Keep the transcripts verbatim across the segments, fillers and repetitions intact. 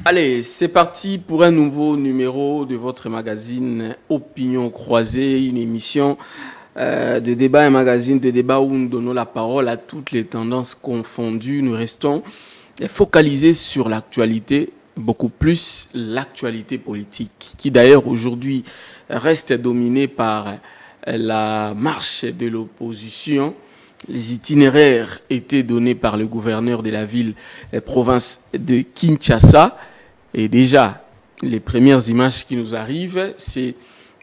Allez, c'est parti pour un nouveau numéro de votre magazine Opinion Croisée, une émission euh, de débat, un magazine de débat où nous donnons la parole à toutes les tendances confondues. Nous restons focalisés sur l'actualité, beaucoup plus l'actualité politique, qui d'ailleurs aujourd'hui reste dominée par la marche de l'opposition. Les itinéraires étaient donnés par le gouverneur de la ville, la province de Kinshasa. Et déjà, les premières images qui nous arrivent, c'est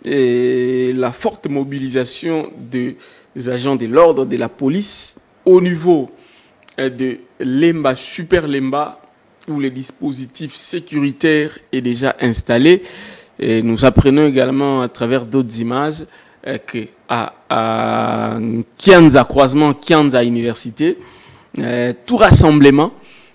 la forte mobilisation des agents de l'ordre de la police au niveau de Lemba, Super Lemba, où le dispositif sécuritaire est déjà installé. Et nous apprenons également à travers d'autres images que à, à Kianza, croisement Kianza Université, euh, tout rassemblement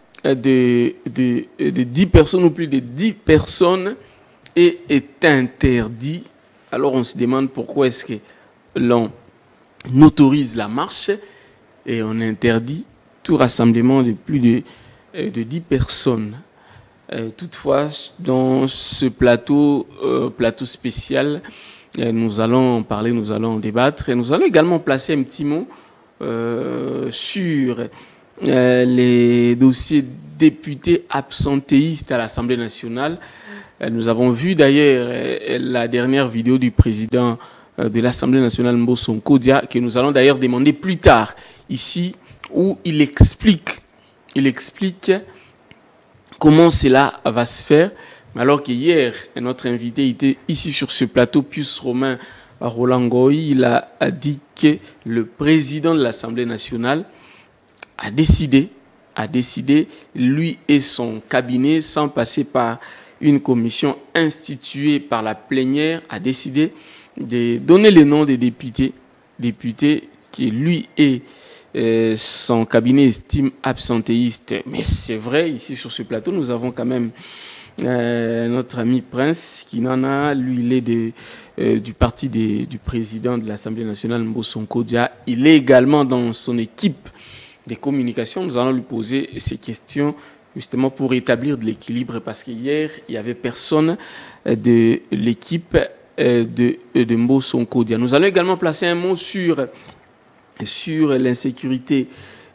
de, de, de dix personnes ou plus de dix personnes est, est interdit. Alors on se demande pourquoi est-ce que l'on autorise la marche et on interdit tout rassemblement de plus de, de dix personnes. Euh, toutefois, dans ce plateau, euh, plateau spécial, euh, nous allons en parler, nous allons en débattre et nous allons également placer un petit mot euh, sur euh, les dossiers députés absentéistes à l'Assemblée nationale. Euh, nous avons vu d'ailleurs euh, la dernière vidéo du président euh, de l'Assemblée nationale, Mbo Sonko Dia, que nous allons d'ailleurs demander plus tard ici, où il explique, il explique comment cela va se faire. Alors qu'hier, notre invité était ici sur ce plateau, Pius Romain Roland Goy, il a dit que le président de l'Assemblée nationale a décidé, a décidé, lui et son cabinet, sans passer par une commission instituée par la plénière, a décidé de donner les noms des députés, députés qui lui et Euh, son cabinet estime absentéiste. Mais c'est vrai, ici sur ce plateau, nous avons quand même euh, notre ami Prince Kinana, lui il est de, euh, du parti de, du président de l'Assemblée nationale, Mbo Sonko Dia. Il est également dans son équipe de communication. Nous allons lui poser ces questions justement pour établir de l'équilibre, parce qu'hier, il n'y avait personne de l'équipe de, de Mbo Sonko Dia. Nous allons également placer un mot sur sur l'insécurité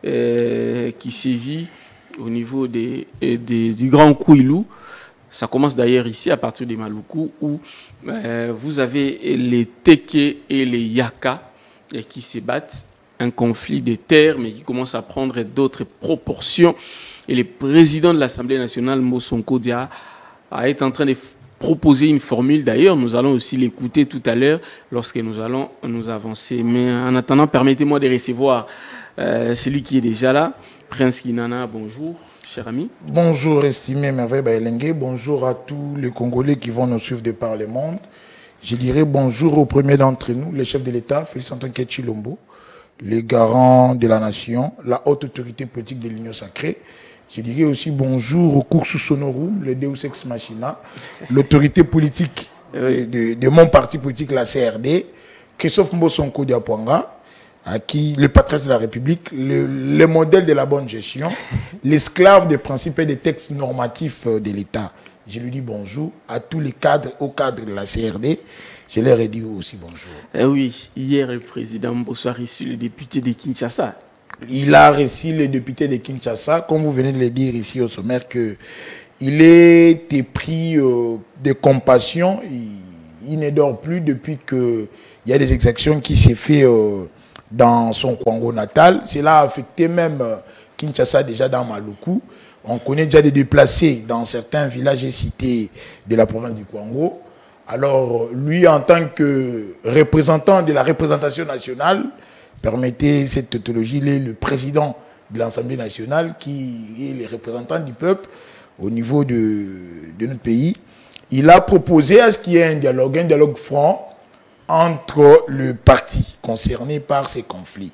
euh, qui sévit au niveau des, des, du Grand Kouilou. Ça commence d'ailleurs ici à partir des Maluku, où euh, vous avez les Teke et les Yaka euh, qui se battent, un conflit de terres mais qui commence à prendre d'autres proportions. Et le président de l'Assemblée nationale, Mbo Sonko Dia, est en train de proposer une formule. D'ailleurs, nous allons aussi l'écouter tout à l'heure lorsque nous allons nous avancer. Mais en attendant, permettez-moi de recevoir euh, celui qui est déjà là, Prince Kinana. Bonjour, cher ami. Bonjour, estimé Merveille Bayelengue. Bonjour à tous les Congolais qui vont nous suivre de par le monde. Je dirais bonjour au premier d'entre nous, le chef de l'État, Félix Antoine Tshilombo, le garant de la nation, la haute autorité politique de l'Union sacrée. Je dirais aussi bonjour au Kursus Sonorum, le Deus Ex Machina, l'autorité politique de, de, de mon parti politique, la C R D, Christophe Mbo Sonko Diapwanga, à qui le patriote de la République, le, le modèle de la bonne gestion, l'esclave des principes et des textes normatifs de l'État. Je lui dis bonjour à tous les cadres, aux cadres de la C R D. Je leur ai dit aussi bonjour. Eh oui, hier, le président Mbo a reçu le député de Kinshasa. Il a reçu le député de Kinshasa, comme vous venez de le dire ici au sommaire, qu'il est épris euh, de compassion. Il, il ne dort plus depuis qu'il y a des exactions qui s'est fait euh, dans son Congo natal. Cela a affecté même euh, Kinshasa déjà dans Maluku. On connaît déjà des déplacés dans certains villages et cités de la province du Congo. Alors, lui, en tant que représentant de la représentation nationale, permettez cette tautologie, il est le président de l'Assemblée nationale qui est le représentant du peuple au niveau de, de notre pays. Il a proposé à ce qu'il y ait un dialogue, un dialogue franc entre le parti concerné par ces conflits.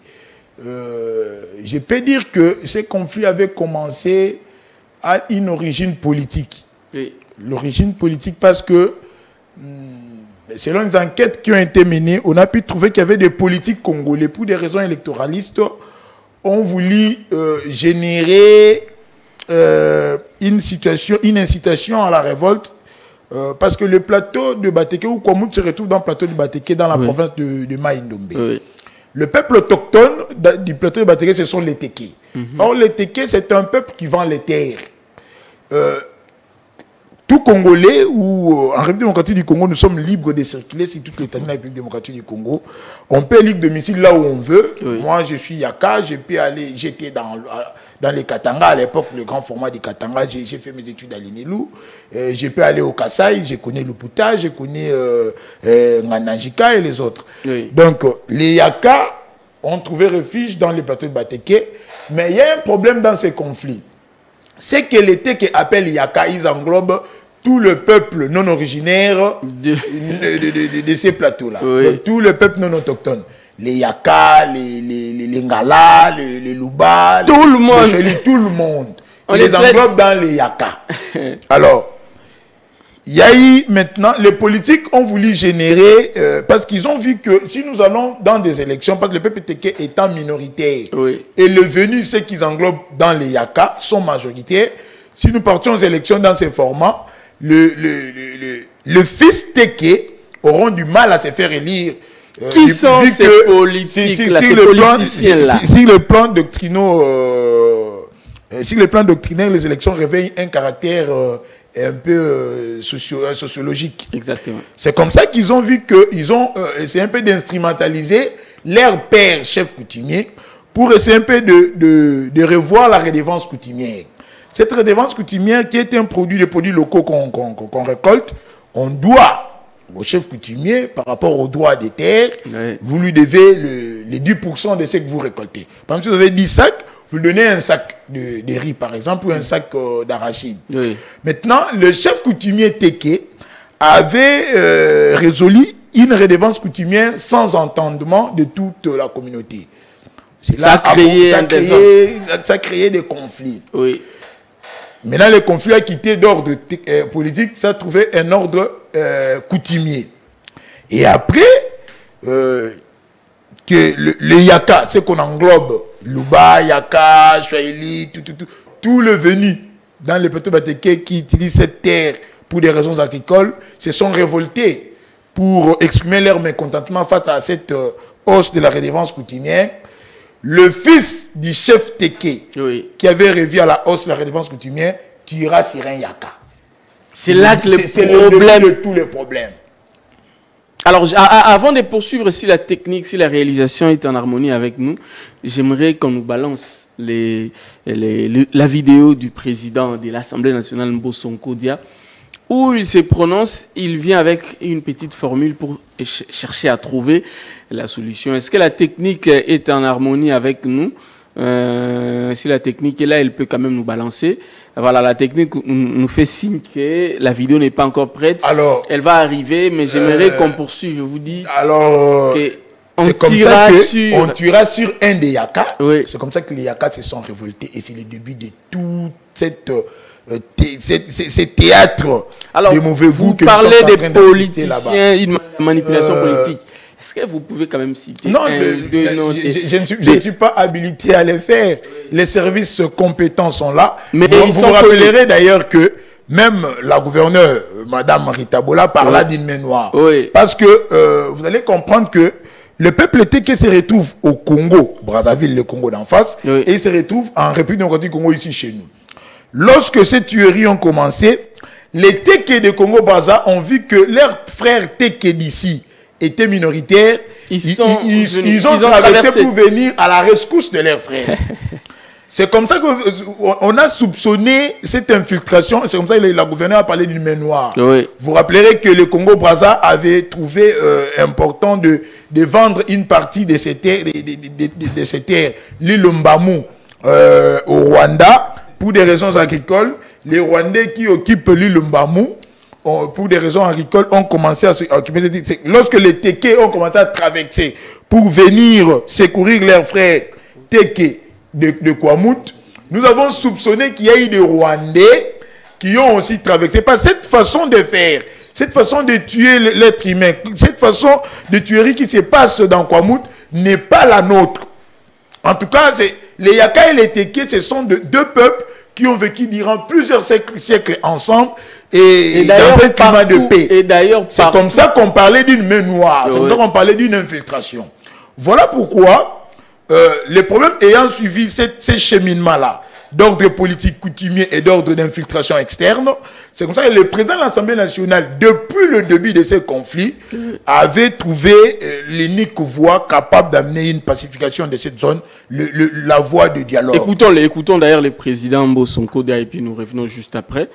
Euh, je peux dire que ces conflits avaient commencé à une origine politique. Oui. L'origine politique parce que selon les enquêtes qui ont été menées, on a pu trouver qu'il y avait des politiques congolais, pour des raisons électoralistes, ont voulu euh, générer euh, une, situation, une incitation à la révolte, euh, parce que le plateau de Bateke ou Kwamout se retrouve dans le plateau de Bateke dans la oui. province de, de Maïndombe. Oui. Le peuple autochtone du plateau de Bateke, ce sont les Téké. Mm-hmm. Or, les Téké, c'est un peuple qui vend les terres. Euh, tout Congolais ou euh, en République démocratique du Congo, nous sommes libres de circuler sur toute l'état de la République démocratique du Congo. On peut élire domicile là où on veut. Oui. Moi, je suis Yaka, je peux aller, j'étais dans, dans les Katanga, à l'époque, le grand format des Katanga, j'ai fait mes études à l'Inelou. Euh, je peux aller au Kasaï, je connais le Puta, je connais euh, euh, Nganajika et les autres. Oui. Donc, les Yaka ont trouvé refuge dans les plateaux de Bateke, mais il y a un problème dans ces conflits. C'est que les Téké appellent Yaka, ils englobent tout le peuple non originaire de, de, de, de, de ces plateaux-là. Oui. Tout le peuple non autochtone. Les Yaka, les, les, les, les Ngala, les, les Luba, tout les, le monde. Les, tout le monde. On les, les englobe dans les Yaka. Alors, il y a eu maintenant, les politiques ont voulu générer, euh, parce qu'ils ont vu que si nous allons dans des élections, parce que le peuple Téké étant minoritaire, oui. et le venu, ceux qu'ils englobent dans les Yaka, sont majoritaires, si nous partions aux élections dans ces formats, le, le, le, le, le fils Téké auront du mal à se faire élire. Euh, Qui sont ces politiques si, si, là, si, si, ces le plan, politiciens-là si, si, si le plan doctrinaux, euh, si le plan doctrinaire, les élections réveillent un caractère euh, un peu euh, socio sociologique. Exactement. C'est comme ça qu'ils ont vu que ils ont euh, essayé un peu d'instrumentaliser leur père chef coutumier pour essayer un peu de, de, de revoir la redevance coutumière. Cette redevance coutumière qui est un produit, des produits locaux qu'on qu'on, qu'on récolte, on doit au chef coutumier par rapport aux droits des terres, oui. vous lui devez le, les dix pour cent de ce que vous récoltez. Par exemple, si vous avez dix sacs, vous lui donnez un sac de, de riz, par exemple, ou un sac euh, d'arachide. Oui. Maintenant, le chef coutumier Téké avait euh, résolu une redevance coutumière sans entendement de toute la communauté. Ça, là, a créé ça, a créé, ça a créé des conflits. Oui. Maintenant, les conflits a quitté d'ordre euh, politique, ça a trouvé un ordre euh, coutumier. Et après, euh, que le, le Yaka, c'est qu'on englobe Luba, Yaka, Chouaili, tout, tout, tout, tout le venu dans les plateaux Bateke qui utilisent cette terre pour des raisons agricoles, se sont révoltés pour exprimer leur mécontentement face à cette euh, hausse de la redevance coutumière. Le fils du chef Téké, oui. qui avait revu à la hausse la redevance coutumière, tira sur un Yaka. C'est là que le problème... C'est le début de tous les problèmes. Alors, avant de poursuivre si la technique, si la réalisation est en harmonie avec nous, j'aimerais qu'on nous balance les, les, les, la vidéo du président de l'Assemblée nationale, Mbo Sonko Dia, où il se prononce, il vient avec une petite formule pour ch chercher à trouver la solution. Est-ce que la technique est en harmonie avec nous? euh, Si la technique est là, elle peut quand même nous balancer. Voilà, la technique nous fait signe que la vidéo n'est pas encore prête. Alors, elle va arriver, mais j'aimerais euh, qu'on poursuive. Je vous dis. Alors, c'est comme ça que sur... on tuera sur un des Yaka. Oui. C'est comme ça que les Yaka se sont révoltés et c'est le début de toute cette Euh, ces théâtres de mauvais goût. Vous que parlez des politiciens, une manipulation euh... politique. Est-ce que vous pouvez quand même citer non, un, le, deux le, noms je, je, je, ne suis, je ne suis pas habilité à les faire. Les services compétents sont là. Mais vous vous, vous rappellerez d'ailleurs que même la gouverneure, Madame Rita Bola, parla oui. d'une main noire. Oui. Parce que euh, vous allez comprendre que le peuple Téké se retrouve au Congo, Brazzaville, le Congo d'en face, oui. et il se retrouve en République démocratique du Congo ici chez nous. Lorsque ces tueries ont commencé, les Téké de Congo-Brazza ont vu que leurs frères Téké d'ici étaient minoritaires. Ils, ils, sont ils, ils, ils ont, ont traversé, traversé pour venir à la rescousse de leurs frères. C'est comme ça qu'on a soupçonné cette infiltration. C'est comme ça que la gouverneure a parlé d'une main noire. Oui. Vous rappellerez que le Congo-Brazza avait trouvé euh, important de, de vendre une partie de ces terres, de, de, de, de, de ces terres, l'île Mbamou, euh, au Rwanda. Pour des raisons agricoles, les Rwandais qui occupent l'île Mbamou, ont, pour des raisons agricoles, ont commencé à s'occuper. Lorsque les Téké ont commencé à traverser pour venir secourir leurs frères Téké de, de Kwamout, nous avons soupçonné qu'il y a eu des Rwandais qui ont aussi traversé. Par cette façon de faire, cette façon de tuer l'être humain, cette façon de tuerie qui se passe dans Kwamout n'est pas la nôtre. En tout cas, c'est... les Yaka et les Téké, ce sont de, deux peuples qui ont vécu durant plusieurs siècles, siècles ensemble et, et dans un climat partout, de paix. Et d'ailleurs, c'est comme ça qu'on parlait d'une main noire, c'est ouais. comme ça qu'on parlait d'une infiltration. Voilà pourquoi, euh, les problèmes ayant suivi ces, ces cheminements-là, d'ordre politique coutumier et d'ordre d'infiltration externe, c'est comme ça que le président de l'Assemblée nationale, depuis le début de ces conflits, avait trouvé euh, l'unique voie capable d'amener une pacification de cette zone, le, le, la voie de dialogue. Écoutons, écoutons d'ailleurs le président Mbosonko et puis nous revenons juste après.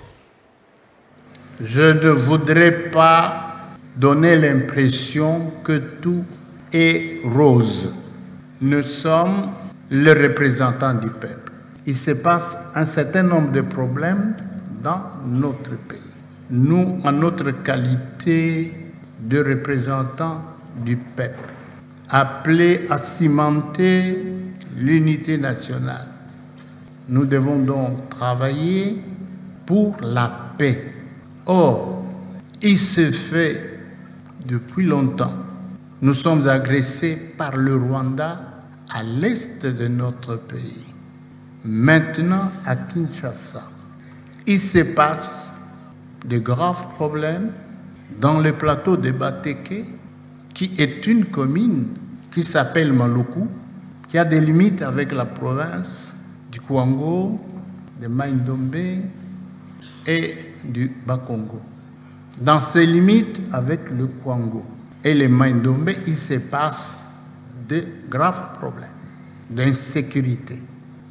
Je ne voudrais pas donner l'impression que tout est rose. Nous sommes les représentants du peuple. Il se passe un certain nombre de problèmes dans notre pays. Nous, en notre qualité de représentants du peuple, appelés à cimenter l'unité nationale, nous devons donc travailler pour la paix. Or, il se fait depuis longtemps. Nous sommes agressés par le Rwanda à l'est de notre pays. Maintenant, à Kinshasa, il se passe de graves problèmes dans le plateau de Bateke, qui est une commune qui s'appelle Maluku, qui a des limites avec la province du Kwango, de Maïndombe et du Bakongo. Dans ces limites avec le Kwango et le Maïndombe, il se passe de graves problèmes d'insécurité.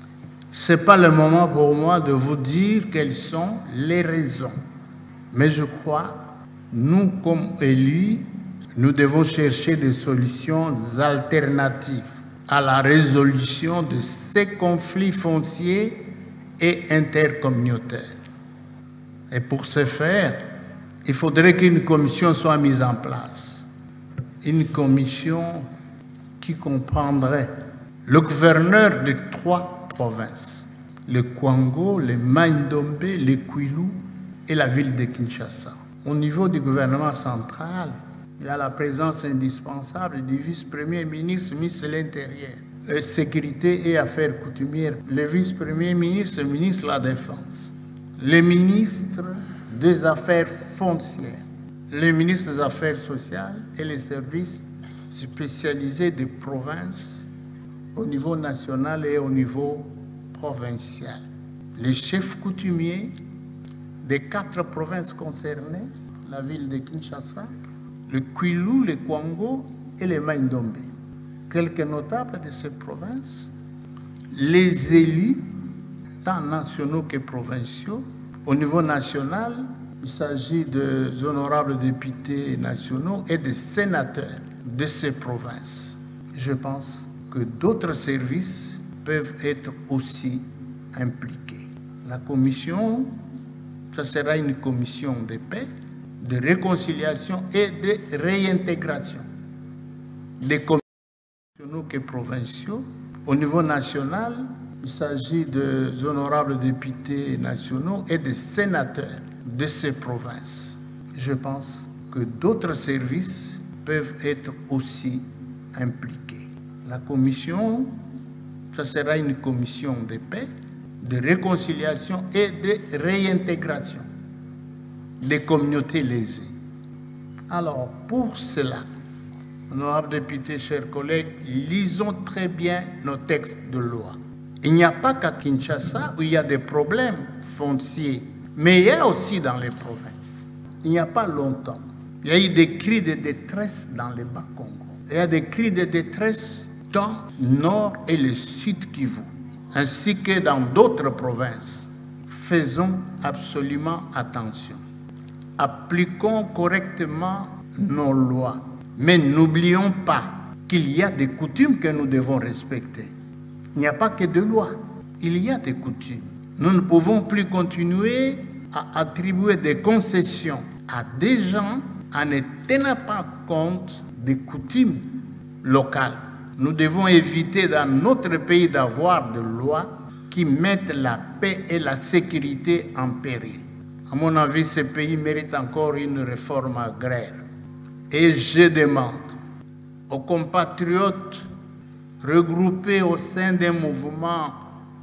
Ce n'est pas le moment pour moi de vous dire quelles sont les raisons. Mais je crois, nous, comme élus, nous devons chercher des solutions alternatives à la résolution de ces conflits fonciers et intercommunautaires. Et pour ce faire, il faudrait qu'une commission soit mise en place. Une commission qui comprendrait le gouverneur de trois provinces, le Kwango, le Maïndombe, le Kwilu et la ville de Kinshasa. Au niveau du gouvernement central, il y a la présence indispensable du vice-premier ministre, ministre de l'Intérieur, Sécurité et Affaires coutumières, le vice-premier ministre, ministre de la Défense, le ministre des Affaires foncières, le ministre des Affaires sociales et les services spécialisés des provinces au niveau national et au niveau provincial. Les chefs coutumiers des quatre provinces concernées, la ville de Kinshasa, le Kwilu, le Kwango et le Maïndombe. Quelques notables de ces provinces, les élus, tant nationaux que provinciaux. Au niveau national, il s'agit des honorables députés nationaux et des sénateurs de ces provinces. Je pense que d'autres services peuvent être aussi impliqués. La commission, ce sera une commission de paix, de réconciliation et de réintégration. Les commissions nationaux que provinciaux. Au niveau national, il s'agit des honorables députés nationaux et des sénateurs de ces provinces. Je pense que d'autres services peuvent être aussi impliqués. La commission, ce sera une commission de paix, de réconciliation et de réintégration des communautés lésées. Alors, pour cela, honorables députés, chers collègues, lisons très bien nos textes de loi. Il n'y a pas qu'à Kinshasa où il y a des problèmes fonciers, mais il y a aussi dans les provinces. Il n'y a pas longtemps, il y a eu des cris de détresse dans le Bas-Congo. Il y a des cris de détresse dans le nord et le sud Kivu, ainsi que dans d'autres provinces. Faisons absolument attention. Appliquons correctement nos lois, mais n'oublions pas qu'il y a des coutumes que nous devons respecter. Il n'y a pas que de lois, il y a des coutumes. Nous ne pouvons plus continuer à attribuer des concessions à des gens en ne tenant pas compte des coutumes locales. Nous devons éviter dans notre pays d'avoir des lois qui mettent la paix et la sécurité en péril. À mon avis, ce pays mérite encore une réforme agraire. Et je demande aux compatriotes regroupés au sein d'un mouvement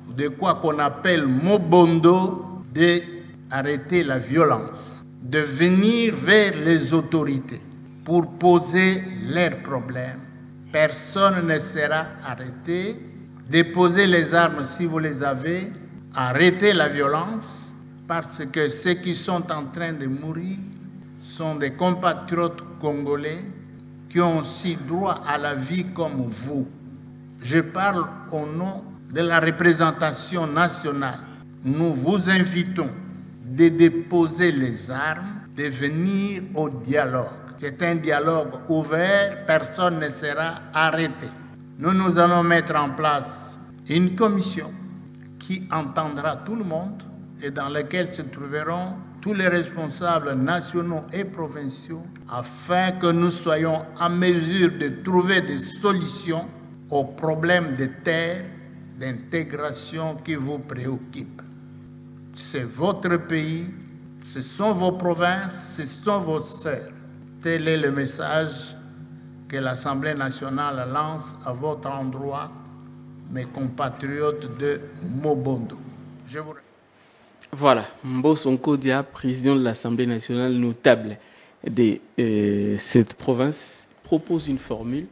de quoi qu'on appelle Mobondo, d'arrêter la violence, de venir vers les autorités pour poser leurs problèmes. Personne ne sera arrêté. Déposez les armes si vous les avez. Arrêtez la violence, parce que ceux qui sont en train de mourir sont des compatriotes congolais qui ont aussi droit à la vie comme vous. Je parle au nom de la représentation nationale. Nous vous invitons de déposer les armes, de venir au dialogue. C'est un dialogue ouvert, personne ne sera arrêté. Nous, nous allons mettre en place une commission qui entendra tout le monde et dans laquelle se trouveront tous les responsables nationaux et provinciaux afin que nous soyons en mesure de trouver des solutions aux problèmes de terre, d'intégration qui vous préoccupent. C'est votre pays, ce sont vos provinces, ce sont vos sœurs. Tel est le message que l'Assemblée nationale lance à votre endroit, mes compatriotes de Mobondo. Je vous... Voilà, Mbo Sonko Dia, président de l'Assemblée nationale notable de euh, cette province, propose une formule.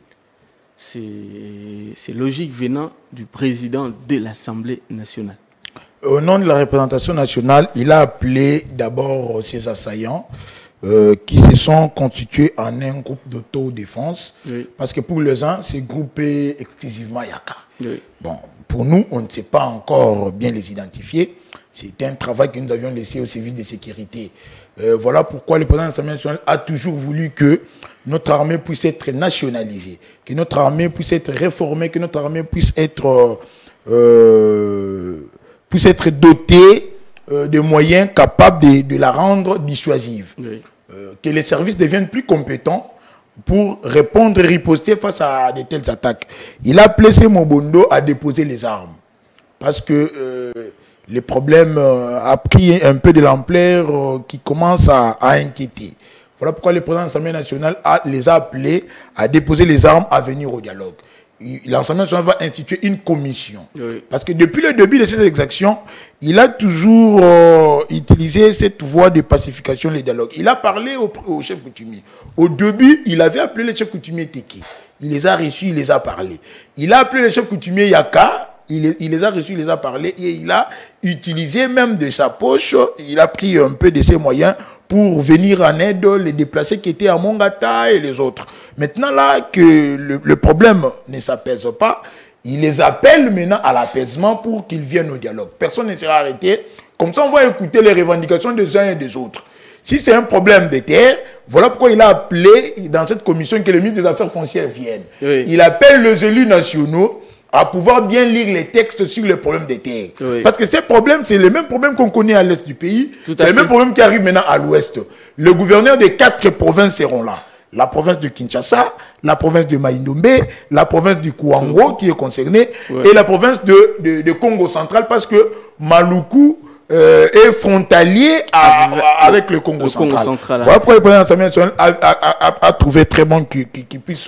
C'est logique venant du président de l'Assemblée nationale. Au nom de la représentation nationale, il a appelé d'abord ses assaillants euh, qui se sont constitués en un groupe d'autodéfense. Oui. Parce que pour les uns, c'est groupé exclusivement Yaka. Oui. Bon, pour nous, on ne sait pas encore bien les identifier. C'est un travail que nous avions laissé au service de sécurité. Euh, voilà pourquoi le président de l'Assemblée nationale a toujours voulu que notre armée puisse être nationalisée, que notre armée puisse être réformée, que notre armée puisse être, euh, puisse être dotée euh, de moyens capables de, de la rendre dissuasive. Oui. Euh, que les services deviennent plus compétents pour répondre et riposter face à de telles attaques. Il a placé Mobondo à déposer les armes. Parce que euh, le problème euh, a pris un peu de l'ampleur euh, qui commence à, à inquiéter. Voilà pourquoi le président de l'Assemblée nationale a, les a appelés à déposer les armes, à venir au dialogue. L'Assemblée nationale va instituer une commission. Oui. Parce que depuis le début de ces exactions, il a toujours euh, utilisé cette voie de pacification, le dialogue. Il a parlé au, au chef coutumier. Au début, il avait appelé le chef coutumier Teki. Il les a reçus, il les a parlé. Il a appelé le chef coutumier Yaka. Il, il les a reçus, il les a parlé. Et il a utilisé même de sa poche, il a pris un peu de ses moyens pour venir en aide les déplacés qui étaient à Mongata et les autres. Maintenant là que le, le problème ne s'apaise pas, il les appelle maintenant à l'apaisement pour qu'ils viennent au dialogue. Personne ne sera arrêté. Comme ça, on va écouter les revendications des uns et des autres. Si c'est un problème de terre, voilà pourquoi il a appelé dans cette commission que le ministre des Affaires foncières vienne. Oui. Il appelle les élus nationaux à pouvoir bien lire les textes sur les problèmes des terres. Oui. Parce que ces problèmes, c'est les mêmes problèmes qu'on connaît à l'est du pays. C'est les mêmes problèmes qui arrivent maintenant à l'ouest. Le gouverneur des quatre provinces seront là. La province de Kinshasa, la province de Maïndombe, la province du Kouango qui est concernée, oui. et la province de, de, de Congo central, parce que Maluku euh, est frontalier à, à, avec le Congo le central. Congo central voilà pourquoi le président de l'Assemblée nationale a, a, a, a trouvé très bon qu'il qu'il puisse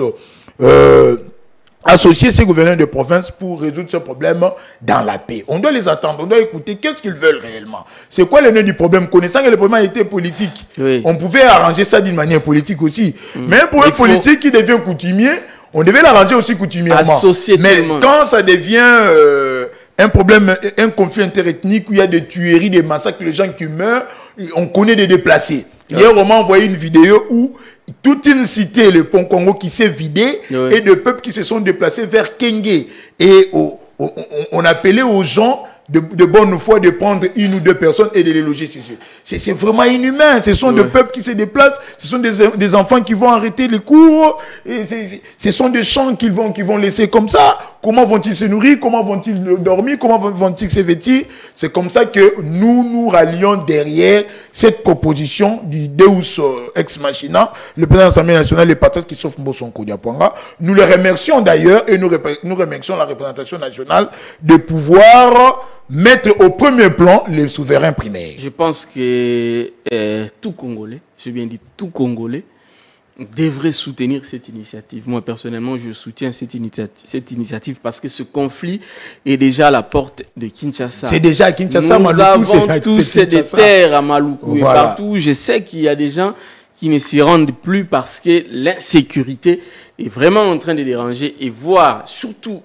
euh, associer ces gouverneurs de province pour résoudre ce problème dans la paix. On doit les attendre, on doit écouter qu'est-ce qu'ils veulent réellement. C'est quoi le nœud du problème? Connaissant que le problème a été politique, oui. on pouvait arranger ça d'une manière politique aussi. Mmh. Mais un problème faut... politique qui devient coutumier, on devait l'arranger aussi coutumièrement. Associer Mais quand ça devient euh, un problème, un conflit interethnique où il y a des tueries, des massacres, les gens qui meurent, on connaît des déplacés. Oui. Hier, on m'a envoyé une vidéo où toute une cité, le Pont Congo, qui s'est vidée, oui. et de peuples qui se sont déplacés vers Kenge. Et on, on, on appelait aux gens de, de bonne foi de prendre une ou deux personnes et de les loger chez eux. C'est vraiment inhumain. Ce sont oui. des peuples qui se déplacent, ce sont des, des enfants qui vont arrêter les cours, et ce sont des champs qu'ils vont, qu'ils vont laisser comme ça. Comment vont-ils se nourrir? Comment vont-ils dormir? Comment vont-ils se vêtir? C'est comme ça que nous nous rallions derrière cette proposition du Deus Ex Machina, le président de l'Assemblée nationale, les patriotes qui sauvent Mbo Sonko Diapwanga. Nous le remercions d'ailleurs et nous, nous remercions la représentation nationale de pouvoir mettre au premier plan les souverains primaires. Je pense que euh, tout Congolais, j'ai bien dit tout Congolais, devrait soutenir cette initiative. Moi, personnellement, je soutiens cette initiative, cette initiative parce que ce conflit est déjà à la porte de Kinshasa. C'est déjà à Kinshasa, Nous Maluku, avons tous des terres à Maluku voilà. et partout. Je sais qu'il y a des gens qui ne s'y rendent plus parce que l'insécurité est vraiment en train de déranger et voir surtout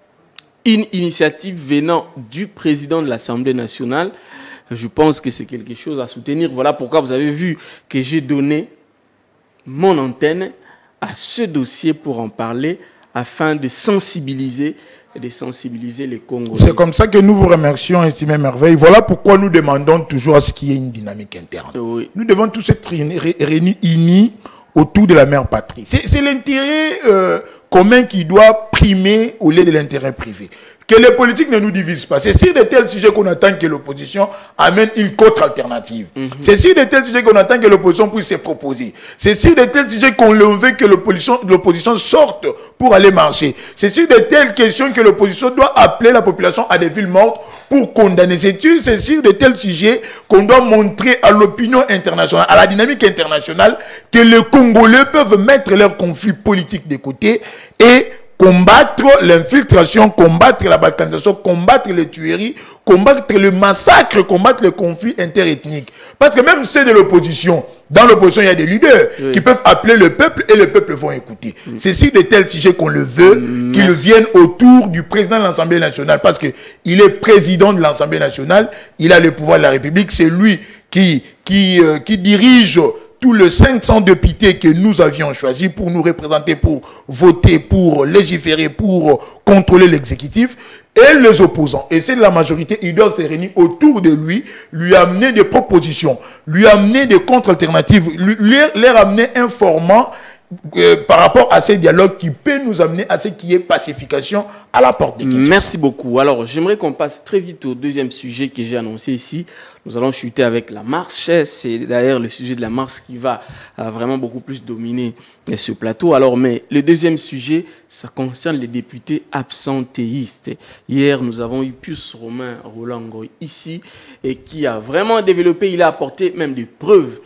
une initiative venant du président de l'Assemblée nationale. Je pense que c'est quelque chose à soutenir. Voilà pourquoi vous avez vu que j'ai donné mon antenne à ce dossier pour en parler afin de sensibiliser, de sensibiliser les Congolais. C'est comme ça que nous vous remercions, estimé Merveille. Voilà pourquoi nous demandons toujours à ce qu'il y ait une dynamique interne. Oui. Nous devons tous être réunis, unis autour de la mère patrie. C'est l'intérêt euh, commun qui doit primer au lieu de l'intérêt privé. Que les politiques ne nous divisent pas. C'est sur de tels sujets qu'on attend que l'opposition amène une contre-alternative. Mm-hmm. C'est sur de tels sujets qu'on attend que l'opposition puisse se proposer. C'est sur de tels sujets qu'on veut que l'opposition sorte pour aller marcher. C'est sur de telles questions que l'opposition doit appeler la population à des villes mortes pour condamner. C'est sur de tels sujets qu'on doit montrer à l'opinion internationale, à la dynamique internationale, que les Congolais peuvent mettre leurs conflits politiques de côté et combattre l'infiltration, combattre la balkanisation, combattre les tueries, combattre le massacre, combattre le conflit interethnique. Parce que même ceux de l'opposition, dans l'opposition, il y a des leaders oui. qui peuvent appeler le peuple et le peuple vont écouter. Oui. C'est si de tels sujets qu'on le veut, mmh, qu'ils viennent autour du président de l'Assemblée nationale. Parce qu'il est président de l'Assemblée nationale, il a le pouvoir de la République, c'est lui qui, qui, euh, qui dirige tous les cinq cents députés que nous avions choisis pour nous représenter, pour voter, pour légiférer, pour contrôler l'exécutif, et les opposants. Et c'est la majorité, ils doivent se réunir autour de lui, lui amener des propositions, lui amener des contre-alternatives, lui, lui, leur amener un format euh, par rapport à ces dialogues qui peut nous amener à ce qui est pacification à la porte des Kinshasa. Merci beaucoup. Alors, j'aimerais qu'on passe très vite au deuxième sujet que j'ai annoncé ici. Nous allons chuter avec la marche. C'est d'ailleurs le sujet de la marche qui va euh, vraiment beaucoup plus dominer euh, ce plateau. Alors, mais le deuxième sujet, ça concerne les députés absentéistes. Hier, nous avons eu Pius Romain Roland ici et qui a vraiment développé, il a apporté même des preuves.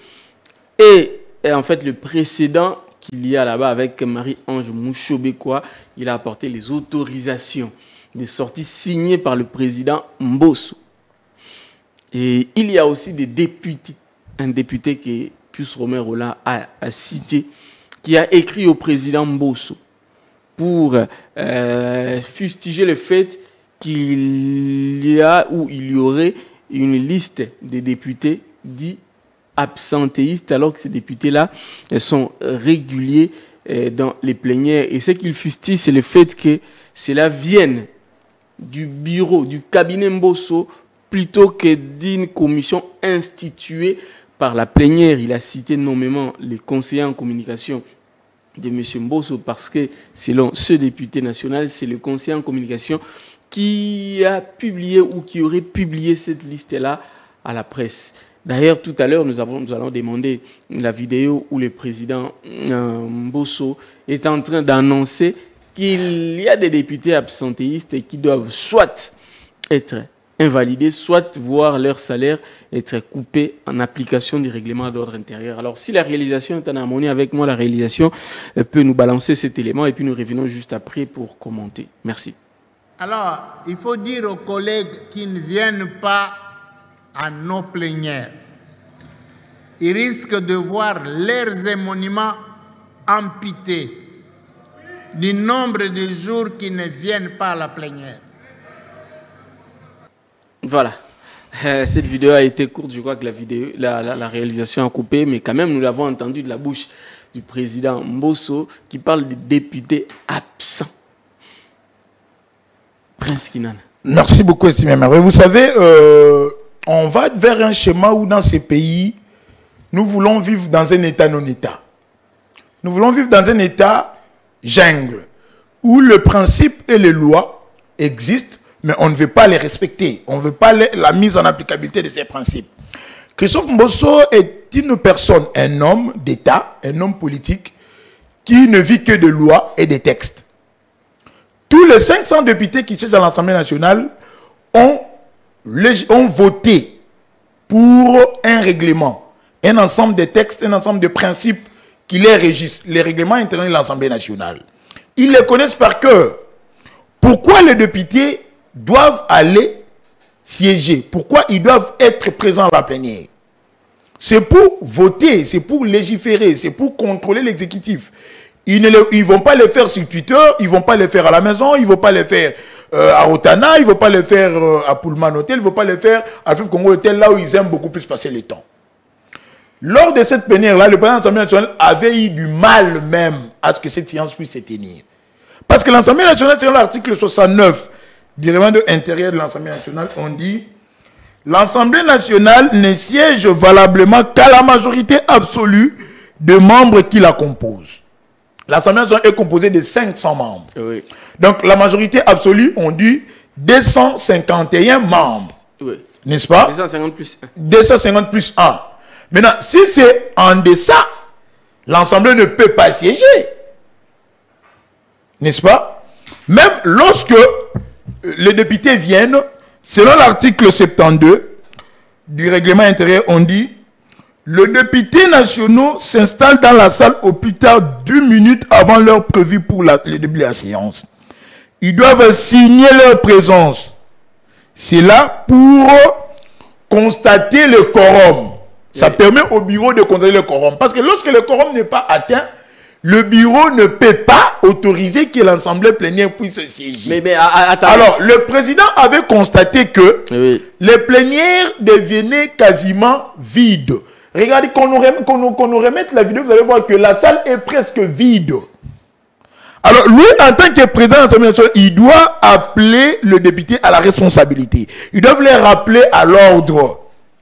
Et, et en fait, le précédent qu'il y a là-bas avec Marie-Ange Mouchobekwa, il a apporté les autorisations des sorties signées par le président Mbosso. Et il y a aussi des députés, un député que Pius Romain Roland a, a cité, qui a écrit au président Mbosso pour euh, fustiger le fait qu'il y a ou il y aurait une liste de députés dits absentéistes, alors que ces députés-là sont réguliers dans les plénières. Et ce qu'ils fustigent, c'est le fait que cela vienne du bureau, du cabinet Mbosso, plutôt que d'une commission instituée par la plénière. Il a cité nommément les conseillers en communication de M. Mbosso parce que, selon ce député national, c'est le conseiller en communication qui a publié ou qui aurait publié cette liste-là à la presse. D'ailleurs, tout à l'heure, nous, nous allons demander la vidéo où le président euh, Mbosso est en train d'annoncer qu'il y a des députés absentéistes qui doivent soit être invalidés, soit voir leur salaire être coupé en application du règlement d'ordre intérieur. Alors, si la réalisation est en harmonie avec moi, la réalisation peut nous balancer cet élément et puis nous revenons juste après pour commenter. Merci. Alors, il faut dire aux collègues qui ne viennent pas à nos plénières. Ils risquent de voir leurs émoluments amputés du nombre de jours qui ne viennent pas à la plénière. Voilà. Euh, cette vidéo a été courte, je crois que la, vidéo, la, la, la réalisation a coupé, mais quand même nous l'avons entendu de la bouche du président Mbosso qui parle de députés absents. Prince Kinana. Merci beaucoup, estimé Merveille. Vous savez, euh, on va vers un schéma où dans ces pays, nous voulons vivre dans un état non-état. Nous voulons vivre dans un état jungle, où le principe et les lois existent, mais on ne veut pas les respecter. On ne veut pas les, la mise en applicabilité de ces principes. Christophe Mbosso est une personne, un homme d'État, un homme politique, qui ne vit que de lois et des textes. Tous les cinq cents députés qui siègent à l'Assemblée nationale ont, ont voté pour un règlement, un ensemble de textes, un ensemble de principes qui les régissent, les règlements intérieurs de l'Assemblée nationale, ils les connaissent par cœur. Pourquoi les députés doivent aller siéger? Pourquoi ils doivent être présents à la plénière? C'est pour voter, c'est pour légiférer, c'est pour contrôler l'exécutif. Ils ne le, ils vont pas les faire sur Twitter, ils vont pas les faire à la maison, ils vont pas les faire euh, à Rotana, ils vont pas les faire euh, à Pullman Hotel, ils vont pas les faire à F Congo Hotel, là où ils aiment beaucoup plus passer le temps. Lors de cette plénière-là, le président de l'Assemblée nationale avait eu du mal même à ce que cette séance puisse se tenir. Parce que l'Assemblée nationale, selon l'article soixante-neuf du règlement intérieur de l'Assemblée nationale, on dit « L'Assemblée nationale ne siège valablement qu'à la majorité absolue de membres qui la composent. » L'Assemblée nationale est composée de cinq cents membres. Oui. Donc la majorité absolue, on dit deux cent cinquante et un membres. Oui. N'est-ce pas? deux cent cinquante plus un. deux cent cinquante plus un. Maintenant, si c'est en deçà, l'Assemblée ne peut pas siéger. N'est-ce pas? Même lorsque les députés viennent, selon l'article soixante-douze du règlement intérieur, on dit le député national s'installe dans la salle au plus tard deux minutes avant l'heure prévue pour la, le début de la séance. Ils doivent signer leur présence. C'est là pour constater le quorum. Ça oui. permet au bureau de contrôler le quorum. Parce que lorsque le quorum n'est pas atteint, le bureau ne peut pas autoriser que l'Assemblée plénière puisse siéger. Mais, mais attends. Alors, le président avait constaté que oui. les plénières devenaient quasiment vides. Regardez, qu'on nous, remette, qu'on nous, qu'on nous remette la vidéo, vous allez voir que la salle est presque vide. Alors, lui, en tant que président de l'Assemblée nationale, il doit appeler le député à la responsabilité. Ils doivent les rappeler à l'ordre.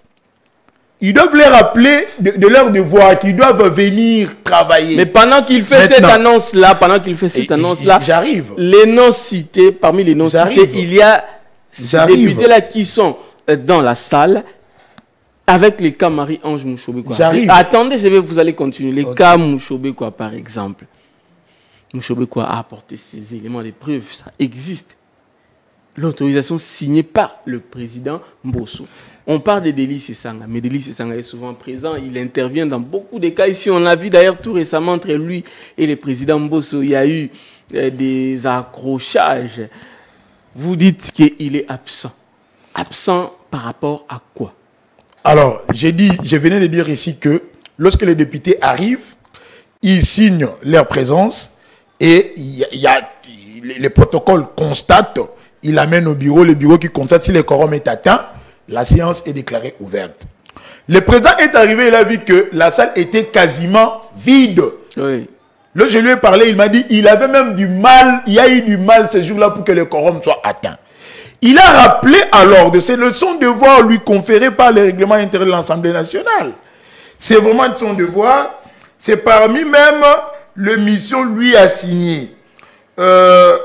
Ils doivent les rappeler de, de leur devoir, qu'ils doivent venir travailler. Mais pendant qu'il fait Maintenant, cette annonce-là, pendant qu'il fait cette annonce-là, j'arrive. Les noms cités, parmi les noms cités, il y a ces députés-là qui sont dans la salle, avec les cas Marie-Ange Mouchobe. Attendez, je vais, vous allez continuer. Les okay. cas Mouchobe, quoi, par exemple. Mouchobe, quoi, a apporté ces éléments de preuve. Ça existe. L'autorisation signée par le président Mbosso. On parle de Délice Sanga, mais Délice Sanga est souvent présent. Il intervient dans beaucoup de cas. Ici, on l'a vu d'ailleurs tout récemment entre lui et le président Mbosso. Il y a eu euh, des accrochages. Vous dites qu'il est absent. Absent par rapport à quoi? Alors, j'ai dit, je venais de dire ici que lorsque les députés arrivent, ils signent leur présence et il y a, il y a, les protocoles constatent, ils l'amènent au bureau, le bureau qui constate si le quorum est atteint, la séance est déclarée ouverte. Le président est arrivé, il a vu que la salle était quasiment vide. Oui. Là, je lui ai parlé, il m'a dit, il avait même du mal, il y a eu du mal ce jour-là pour que le quorum soit atteint. Il a rappelé alors de ses leçons de devoir lui conférées par le règlement intérieur de l'Assemblée nationale. C'est vraiment son devoir. C'est parmi même les missions lui assignées. Euh,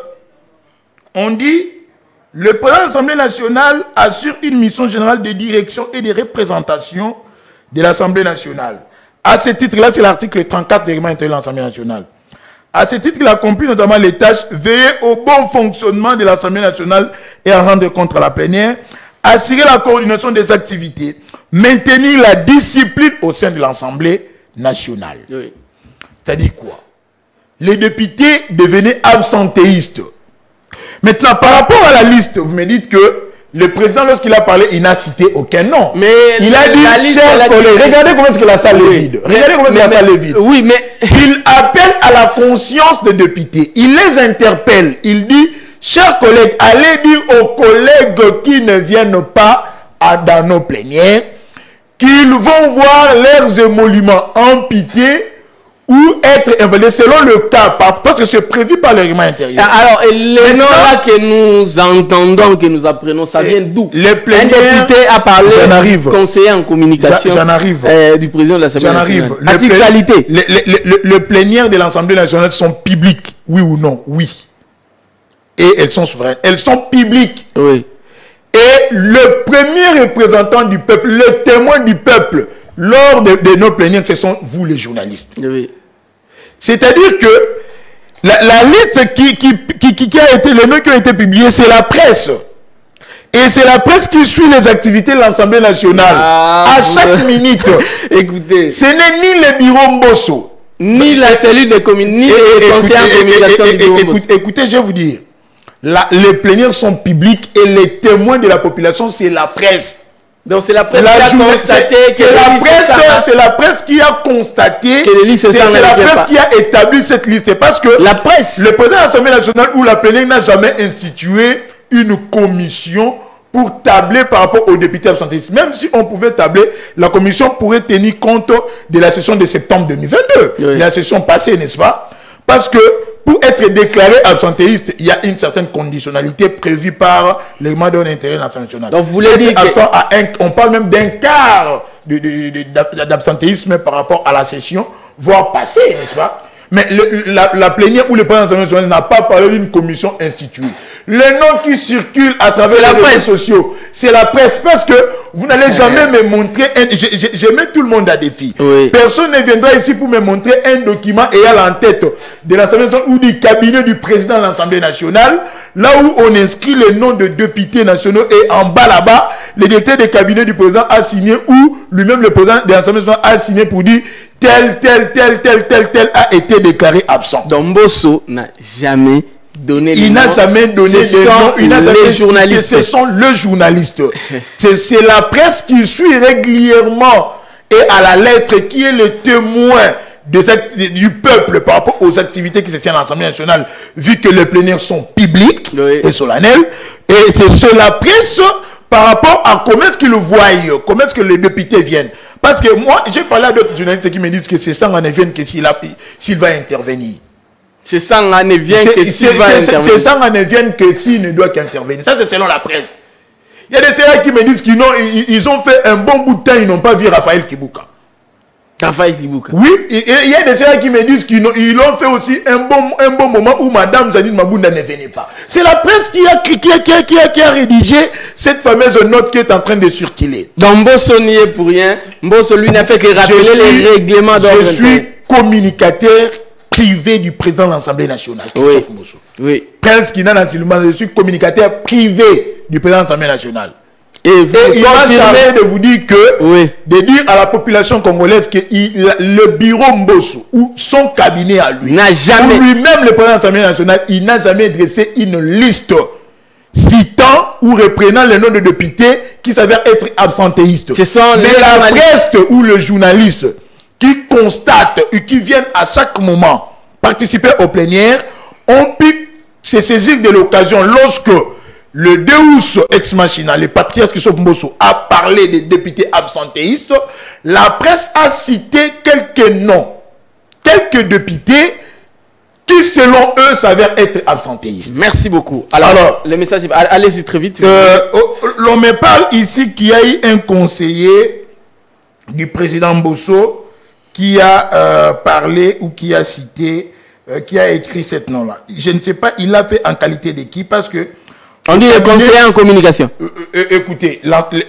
on dit, le président de l'Assemblée nationale assure une mission générale de direction et de représentation de l'Assemblée nationale. À ce titre-là, c'est l'article trente-quatre du règlement intérieur de l'Assemblée nationale. À ce titre, il accomplit notamment les tâches veiller au bon fonctionnement de l'Assemblée nationale et à rendre compte à la plénière, assurer la coordination des activités, maintenir la discipline au sein de l'Assemblée nationale. Oui. C'est-à-dire quoi? Les députés devenaient absentéistes. Maintenant, par rapport à la liste, vous me dites que le président, lorsqu'il a parlé, il n'a cité aucun nom. Mais il a dit, chers collègues, regardez comment est-ce que la salle est vide. Regardez comment est-ce que la salle est vide. Oui, mais il appelle à la conscience des députés. Il les interpelle. Il dit, chers collègues, allez dire aux collègues qui ne viennent pas à, dans nos plénières qu'ils vont voir leurs émoluments en pitié ou être invalidés selon le cas, parce que c'est prévu par le règlement intérieur. Alors, les noms-là que nous entendons, que nous apprenons, ça vient d'où? Les plénières, un député a parlé, conseiller en communication j'en arrive. Euh, du président de l'Assemblée nationale. J'en arrive. Le, qualité. Les, les, les, les plénières de l'Assemblée nationale sont publiques, oui ou non? Oui. Et elles sont souveraines. Elles sont publiques. Oui. Et le premier représentant du peuple, le témoin du peuple, lors de, de nos plénières, ce sont vous les journalistes. Oui. C'est-à-dire que la, la liste qui, qui, qui, qui, qui a été, les noms qui ont été publiés, c'est la presse. Et c'est la presse qui suit les activités de l'Assemblée nationale. Ah, à chaque minute. Écoutez. Ce n'est ni le bureau Mbosso, Ni la cellule de communication, ni les conseillers en communication du bureau Mbosso. Écoutez, je vais vous dire, la, les plénières sont publics et les témoins de la population, c'est la presse. Donc c'est la presse la qui a constaté que c'est la presse, c'est la presse qui a constaté que les listes c'est la presse pas. qui a établi cette liste parce que la presse, le président de l'Assemblée nationale ou la plénière n'a jamais institué une commission pour tabler par rapport aux députés absentéistes. Même si on pouvait tabler, la commission pourrait tenir compte de la session de septembre deux mille vingt-deux, oui. de la session passée, n'est-ce pas? Parce que pour être déclaré absentéiste, il y a une certaine conditionnalité prévue par le règlement de l'intérêt national. Donc vous voulez dire que... à un, on parle même d'un quart d'absentéisme par rapport à la session, voire passée, n'est-ce pas? Mais le, la, la plénière ou le président de l'Assemblée nationale n'a pas parlé d'une commission instituée. Les noms qui circulent à travers les réseaux sociaux, c'est la presse. Parce que vous n'allez jamais me montrer... Un, je, je, je mets tout le monde à défi. Oui. Personne ne viendra ici pour me montrer un document ayant en tête de l'Assemblée nationale ou du cabinet du président de l'Assemblée nationale, là où on inscrit les noms de députés nationaux et en bas là-bas, le directeur du cabinet du président a signé ou lui-même le président de l'Assemblée nationale a signé pour dire tel, tel, tel, tel, tel, tel a été déclaré absent. Donc Mbosso n'a jamais... donné il n'a jamais donné des noms, il n'a jamais journalistes. Ce sont les journalistes. C'est la presse qui suit régulièrement et à la lettre qui est le témoin de cette, du peuple par rapport aux activités qui se tiennent à l'Assemblée nationale, vu que les plénières sont publics oui. et solennels. Et c'est la presse par rapport à comment est-ce qu'ils le voient, comment est-ce que les députés viennent. Parce que moi, j'ai parlé à d'autres journalistes qui me disent que c'est ça en vient que s'il va intervenir. C'est ça en vient que s'il va intervenir. C'est ça en vient que s'il ne doit qu'intervenir. Ça, c'est selon la presse. Il y a des sénateurs qui me disent qu'ils ils, ils ont fait un bon bout de temps, ils n'ont pas vu Raphaël Kibuka. Raphaël Kibuka. Oui, et il y a des sénateurs qui me disent qu'ils ont, ils ont fait aussi un bon, un bon moment où Madame Zanine Mabunda ne venait pas. C'est la presse qui a, qui, a, qui, a, qui, a, qui a rédigé cette fameuse note qui est en train de circuler. Donc Mbosso n'y est pour rien. Mbosso, lui, n'a fait que rappeler suis, les règlements d'ordre. Je suis communicateur privé du président de l'Assemblée nationale. Oui. oui. Prince Kinan, je suis communicateur privé du président de l'Assemblée nationale. Et, vous et il m'a chargé de vous dire que, oui. de dire à la population congolaise que il, le bureau Mbosso ou son cabinet à lui, n'a jamais, lui-même le président de l'Assemblée nationale, il n'a jamais dressé une liste citant ou reprenant les noms de députés qui s'avèrent être absentéistes. Ce sont Mais les la presse ou le journaliste qui constatent et qui viennent à chaque moment participer aux plénières, ont pu se saisir de l'occasion lorsque le Deus ex machina, le patriarche Christophe Mbosso, a parlé des députés absentéistes. La presse a cité quelques noms, quelques députés qui, selon eux, s'avèrent être absentéistes. Merci beaucoup. Alors, Alors le message, allez-y très vite. Euh, L'on me parle ici qu'il y a eu un conseiller du président Mbosso qui a euh, parlé ou qui a cité, euh, qui a écrit cette nom-là. Je ne sais pas, il l'a fait en qualité d'équipe parce que... On dit le conseiller en communication. Euh, euh, écoutez,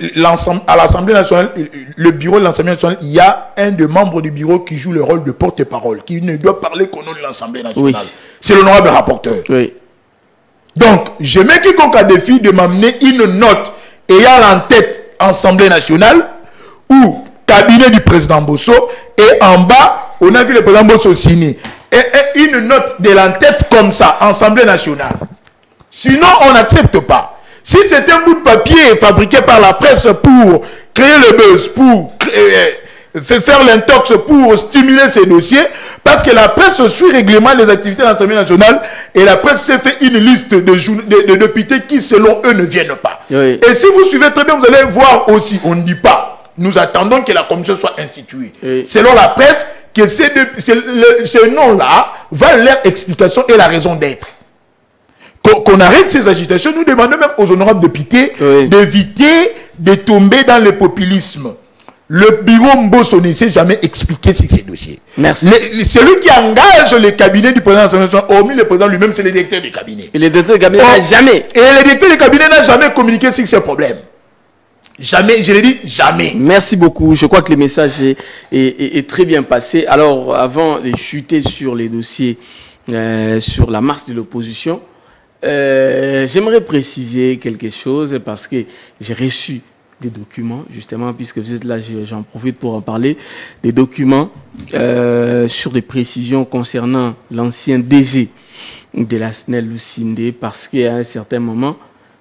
à l'Assemblée nationale, le bureau de l'Assemblée nationale, il y a un des membres du bureau qui joue le rôle de porte-parole, qui ne doit parler qu'au nom de l'Assemblée nationale. Oui. C'est l'honorable rapporteur. Oui. Donc, je mets quiconque à défi de m'amener une note ayant en tête Assemblée nationale ou cabinet du président Mbosso, et en bas, on a vu le président Mbosso signer. Et, et une note de l'entête comme ça, Assemblée nationale. Sinon, on n'accepte pas. Si c'est un bout de papier fabriqué par la presse pour créer le buzz, pour créer, faire l'intox, pour stimuler ces dossiers, parce que la presse suit régulièrement les activités de l'Assemblée nationale, et la presse s'est fait une liste de, de, de députés qui, selon eux, ne viennent pas. Oui. Et si vous suivez très bien, vous allez voir aussi, on ne dit pas. Nous attendons que la commission soit instituée. Oui. Selon la presse, que ces, ces, ces noms-là valent leur explication et la raison d'être. Qu'on qu arrête ces agitations, nous demandons même aux honorables députés oui. d'éviter de tomber dans le populisme. Le bureau Mbosso ne s'est jamais expliqué sur ces dossiers. Merci. Le, celui qui engage le cabinet du président de l'Assemblée nationale, hormis le président lui-même, c'est le directeur du cabinet. Et le directeur du cabinet n'a jamais. Et le directeur du cabinet n'a jamais communiqué sur ces problèmes. Jamais, je l'ai dit, jamais. Merci beaucoup. Je crois que le message est, est, est, est très bien passé. Alors, avant de chuter sur les dossiers, euh, sur la marche de l'opposition, euh, j'aimerais préciser quelque chose parce que j'ai reçu des documents, justement, puisque vous êtes là, j'en profite pour en parler, des documents euh, sur des précisions concernant l'ancien D G de la S N E L, Lucinde, parce qu'à un certain moment,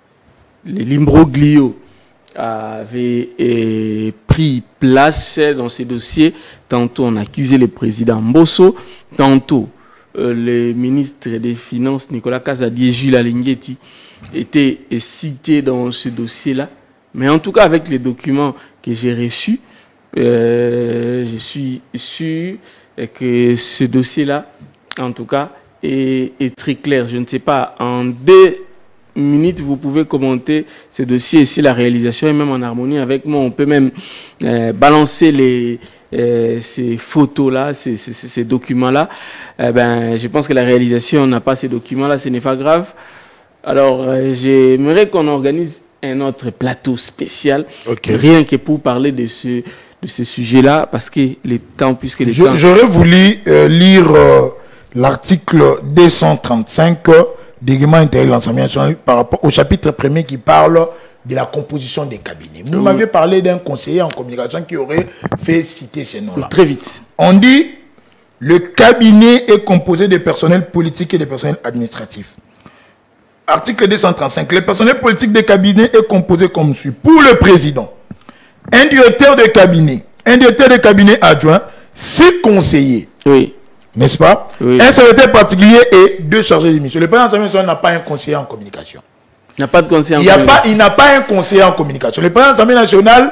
l'imbroglio avait eh, pris place dans ces dossiers. Tantôt on accusait le président Mbosso, tantôt euh, le ministre des Finances Nicolas Kazadi et Jules Alinguetti étaient eh, cités dans ce dossier-là. Mais en tout cas, avec les documents que j'ai reçus, euh, je suis sûr que ce dossier-là, en tout cas, est, est très clair. Je ne sais pas, en deux minutes, vous pouvez commenter ce dossier et si la réalisation est même en harmonie avec moi. On peut même euh, balancer les, euh, ces photos-là, ces, ces, ces documents-là. Euh, ben, je pense que la réalisation n'a pas ces documents-là, ce n'est pas grave. Alors, euh, j'aimerais qu'on organise un autre plateau spécial, okay. Rien que pour parler de ce, de ce sujet-là, parce que les temps, puisque les temps... J'aurais voulu euh, lire euh, l'article deux cent trente-cinq euh, du règlement intérieur de l'Assemblée nationale par rapport au chapitre premier qui parle de la composition des cabinets. Vous oui. m'avez parlé d'un conseiller en communication qui aurait fait citer ces noms-là. Très vite. On dit, le cabinet est composé de personnels politiques et de personnels administratifs. Article deux cent trente-cinq. Le personnel politique des cabinets est composé comme suit. Pour le président, un directeur de cabinet, un directeur de cabinet adjoint, six conseillers. Oui. N'est-ce pas? Oui. Un secrétaire particulier et deux chargés de mission. Le président de l'Assemblée nationale n'a pas un conseiller en communication. Il n'a pas de conseiller en il y a communication. Pas, il n'a pas un conseiller en communication. Le président de l'Assemblée nationale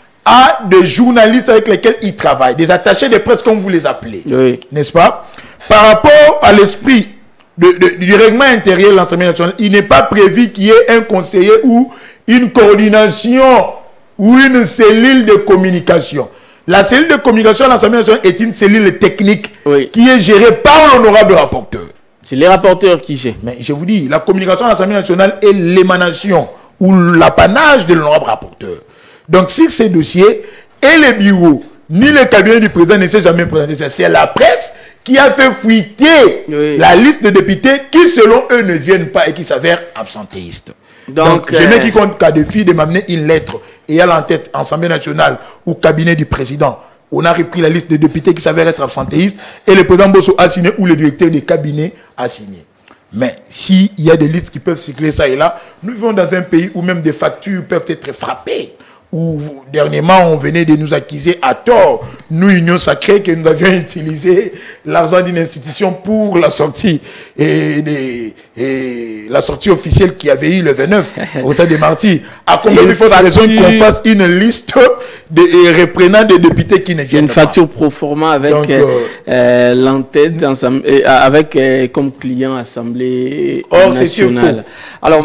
a des journalistes avec lesquels il travaille, des attachés de presse comme vous les appelez. Oui. N'est-ce pas? Par rapport à l'esprit De, de, du règlement intérieur de l'Assemblée nationale, il n'est pas prévu qu'il y ait un conseiller ou une coordination ou une cellule de communication. La cellule de communication de l'Assemblée nationale est une cellule technique oui. qui est gérée par l'honorable rapporteur. C'est les rapporteurs qui gèrent. Mais je vous dis, la communication de l'Assemblée nationale est l'émanation ou l'apanage de l'honorable rapporteur. Donc si ces dossiers et les bureaux, ni le cabinet du président ne s'est jamais présenté, c'est la presse qui a fait fuiter oui. la liste de députés qui, selon eux, ne viennent pas et qui s'avèrent absentéistes. Donc, Donc je mets euh... quiconque cas de fille de m'amener une lettre et à en tête Assemblée nationale ou cabinet du président. On a repris la liste de députés qui s'avèrent être absentéistes et le président Bosso a signé ou le directeur des cabinets a signé. Mais s'il y a des listes qui peuvent circuler ça et là, nous vivons dans un pays où même des factures peuvent être frappées. Où dernièrement on venait de nous accuser à tort, nous Union Sacrée, que nous avions utilisé l'argent d'une institution pour la sortie et, des, et la sortie officielle qui avait eu le vingt-neuf au sein des martyrs. À combien de fois raison qu'on fasse une liste de et reprenant des députés qui ne viennent pas. Une facture pro forma avec Donc, euh, euh, l'entête euh, avec euh, comme client Assemblée or, nationale. Alors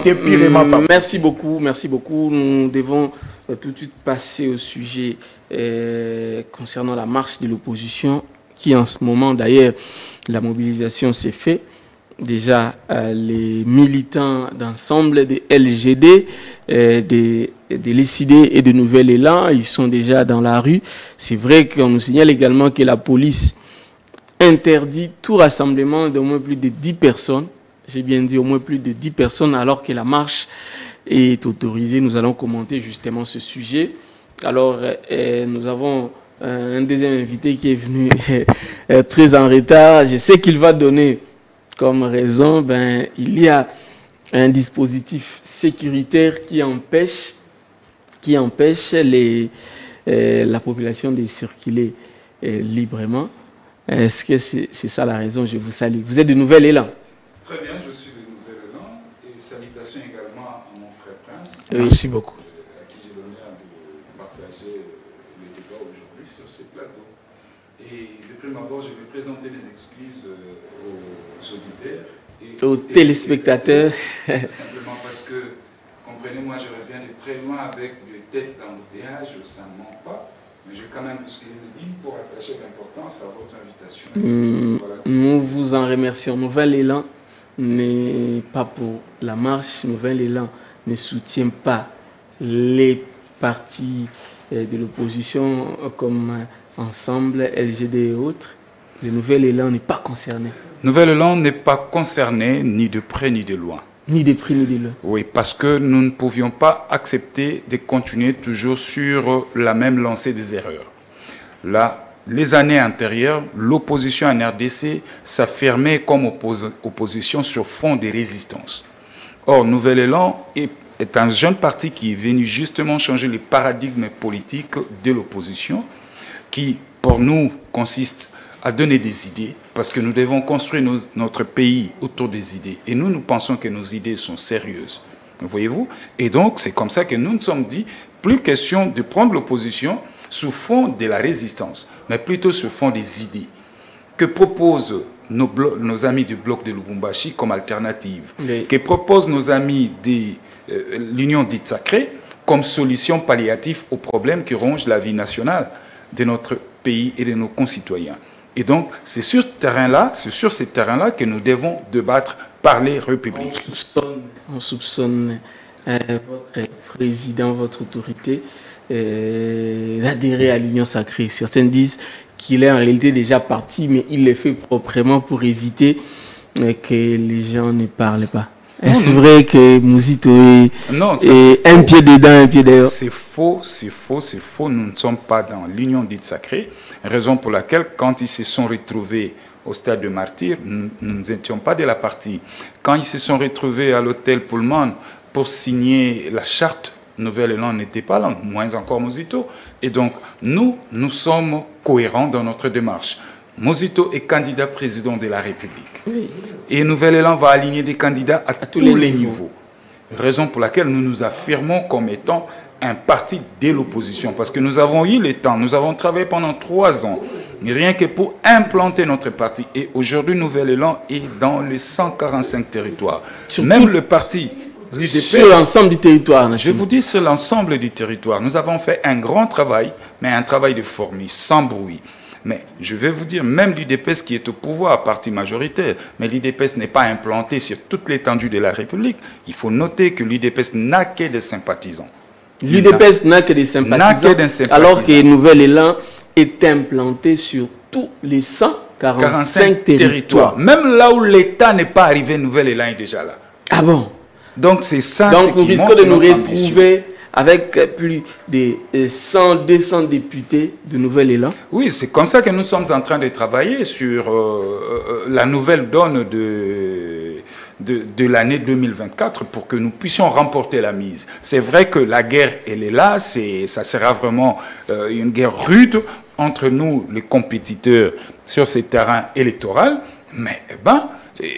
merci beaucoup, merci beaucoup. Nous devons tout de suite passer au sujet euh, concernant la marche de l'opposition qui en ce moment d'ailleurs la mobilisation s'est faite. Déjà euh, les militants d'ensemble des L G D, euh, des, des L C D et de Nouvel Élan, ils sont déjà dans la rue. C'est vrai qu'on nous signale également que la police interdit tout rassemblement d'au moins plus de dix personnes. J'ai bien dit au moins plus de dix personnes alors que la marche est autorisé. Nous allons commenter justement ce sujet. Alors, euh, nous avons euh, un deuxième invité qui est venu euh, très en retard. Je sais qu'il va donner comme raison, ben, il y a un dispositif sécuritaire qui empêche, qui empêche les, euh, la population de circuler euh, librement. Est-ce que c'est c'est ça la raison? Je vous salue. Vous êtes de Nouvel Élan? Très bien, je suis de Nouvel Élan et salutations également à mon frère Prince. Oui. Merci beaucoup. À qui j'ai l'honneur de partager le débat aujourd'hui sur ces plateaux. Et de prime abord, je vais présenter les excuses aux auditeurs et aux, aux téléspectateurs. téléspectateurs. Simplement parce que, comprenez-moi, je reviens de très loin avec des têtes d'embouteillage, ça ne ment pas. Mais j'ai quand même bousculé le livre pour attacher l'importance à votre invitation. Mmh, voilà. Nous vous en remercions. Nouvel Élan n'est pas pour la marche. Nouvel Élan ne soutient pas les partis de l'opposition comme Ensemble, L G D et autres. Le Nouvel Élan n'est pas concerné. Nouvel Élan n'est pas concerné ni de près ni de loin. Ni des prix, ni des lois. Oui, parce que nous ne pouvions pas accepter de continuer toujours sur la même lancée des erreurs. Là, les années antérieures, l'opposition en R D C s'affirmait comme oppos opposition sur fond de résistance. Or, Nouvel Élan est, est un jeune parti qui est venu justement changer les paradigmes politiques de l'opposition, qui, pour nous, consiste à donner des idées, parce que nous devons construire nos, notre pays autour des idées. Et nous, nous pensons que nos idées sont sérieuses. Voyez-vous? Et donc, c'est comme ça que nous nous sommes dit, plus question de prendre l'opposition sous fond de la résistance, mais plutôt sous fond des idées. Que proposent nos, nos amis du bloc de Lubumbashi comme alternative? Oui. Que proposent nos amis de euh, l'Union dite sacrée comme solution palliative aux problèmes qui rongent la vie nationale de notre pays et de nos concitoyens? Et donc, c'est sur ce terrain-là, c'est sur ces terrains-là que nous devons débattre, parler, république. On soupçonne, on soupçonne euh, votre président, votre autorité, euh, d'adhérer à l'Union sacrée. Certains disent qu'il est en réalité déjà parti, mais il le fait proprement pour éviter euh, que les gens ne parlent pas. Est-ce vrai que Mouzito est, non, ça, est, est un pied dedans, un pied dehors? C'est faux, c'est faux, c'est faux. Nous ne sommes pas dans l'union dite sacrée. Raison pour laquelle, quand ils se sont retrouvés au stade de martyr, nous n'étions pas de la partie. Quand ils se sont retrouvés à l'hôtel Pullman pour signer la charte, Nouvel Élan n'était pas là, moins encore Mouzito. Et donc, nous, nous sommes cohérents dans notre démarche. Mouzito est candidat président de la République. Oui. Et Nouvel Élan va aligner des candidats à, à tous, tous les, les niveaux. niveaux. Raison pour laquelle nous nous affirmons comme étant un parti de l'opposition. Parce que nous avons eu le temps, nous avons travaillé pendant trois ans, rien que pour implanter notre parti. Et aujourd'hui, Nouvel Élan est dans les cent quarante-cinq territoires. Sur Même tout, le parti... Sur l'ensemble du territoire. Je vous dis sur l'ensemble du territoire. Nous avons fait un grand travail, mais un travail de fourmi, sans bruit. Mais je vais vous dire, même l'U D P S qui est au pouvoir, parti majoritaire, mais l'U D P S n'est pas implanté sur toute l'étendue de la République. Il faut noter que l'U D P S n'a que des sympathisants. L'U D P S n'a que des sympathisants, que sympathisants, alors que Nouvel Élan est implanté sur tous les cent quarante-cinq territoires. territoires. Même là où l'État n'est pas arrivé, Nouvel Élan est déjà là. Ah bon? Donc c'est ça. Donc nous risquons de nous retrouver avec plus de cent, deux cents députés de Nouvel Élan. Oui, c'est comme ça que nous sommes en train de travailler sur euh, la nouvelle donne de, de, de l'année deux mille vingt-quatre pour que nous puissions remporter la mise. C'est vrai que la guerre, elle est là, ça sera vraiment euh, une guerre rude entre nous, les compétiteurs, sur ces terrains électoraux, mais eh ben,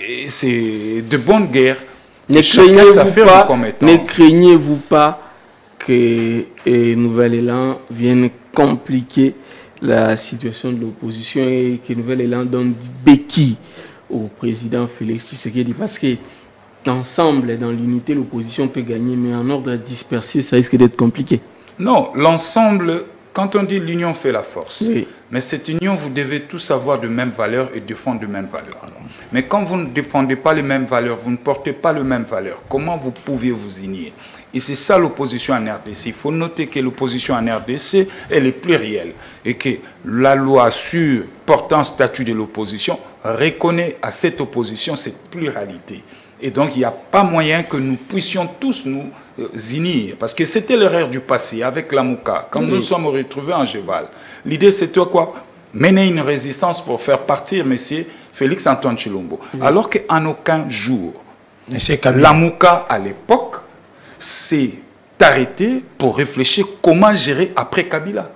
c'est de bonnes guerres. Ne craignez-vous pas, ne craignez-vous pas que eh, Nouvel Élan vienne compliquer la situation de l'opposition et que Nouvel Élan donne du béquille au président Félix Tshisekedi, parce que ensemble, dans l'unité, l'opposition peut gagner, mais en ordre dispersé, ça risque d'être compliqué. Non, l'ensemble, quand on dit l'union fait la force, oui. Mais cette union, vous devez tous avoir de mêmes valeurs et défendre de mêmes valeurs. Mais quand vous ne défendez pas les mêmes valeurs, vous ne portez pas les mêmes valeurs, comment vous pouvez vous unir? Et c'est ça l'opposition en R D C. Il faut noter que l'opposition en R D C, elle est plurielle. Et que la loi sur portant statut de l'opposition reconnaît à cette opposition cette pluralité. Et donc, il n'y a pas moyen que nous puissions tous nous euh, unir. Parce que c'était l'erreur du passé avec la Mouka. Quand oui. nous nous sommes retrouvés en Géval, l'idée c'était quoi? Mener une résistance pour faire partir M. Félix Antoine Tshilombo. Oui. Alors qu'en aucun jour, la Mouka à l'époque s'est arrêtée pour réfléchir comment gérer après Kabila.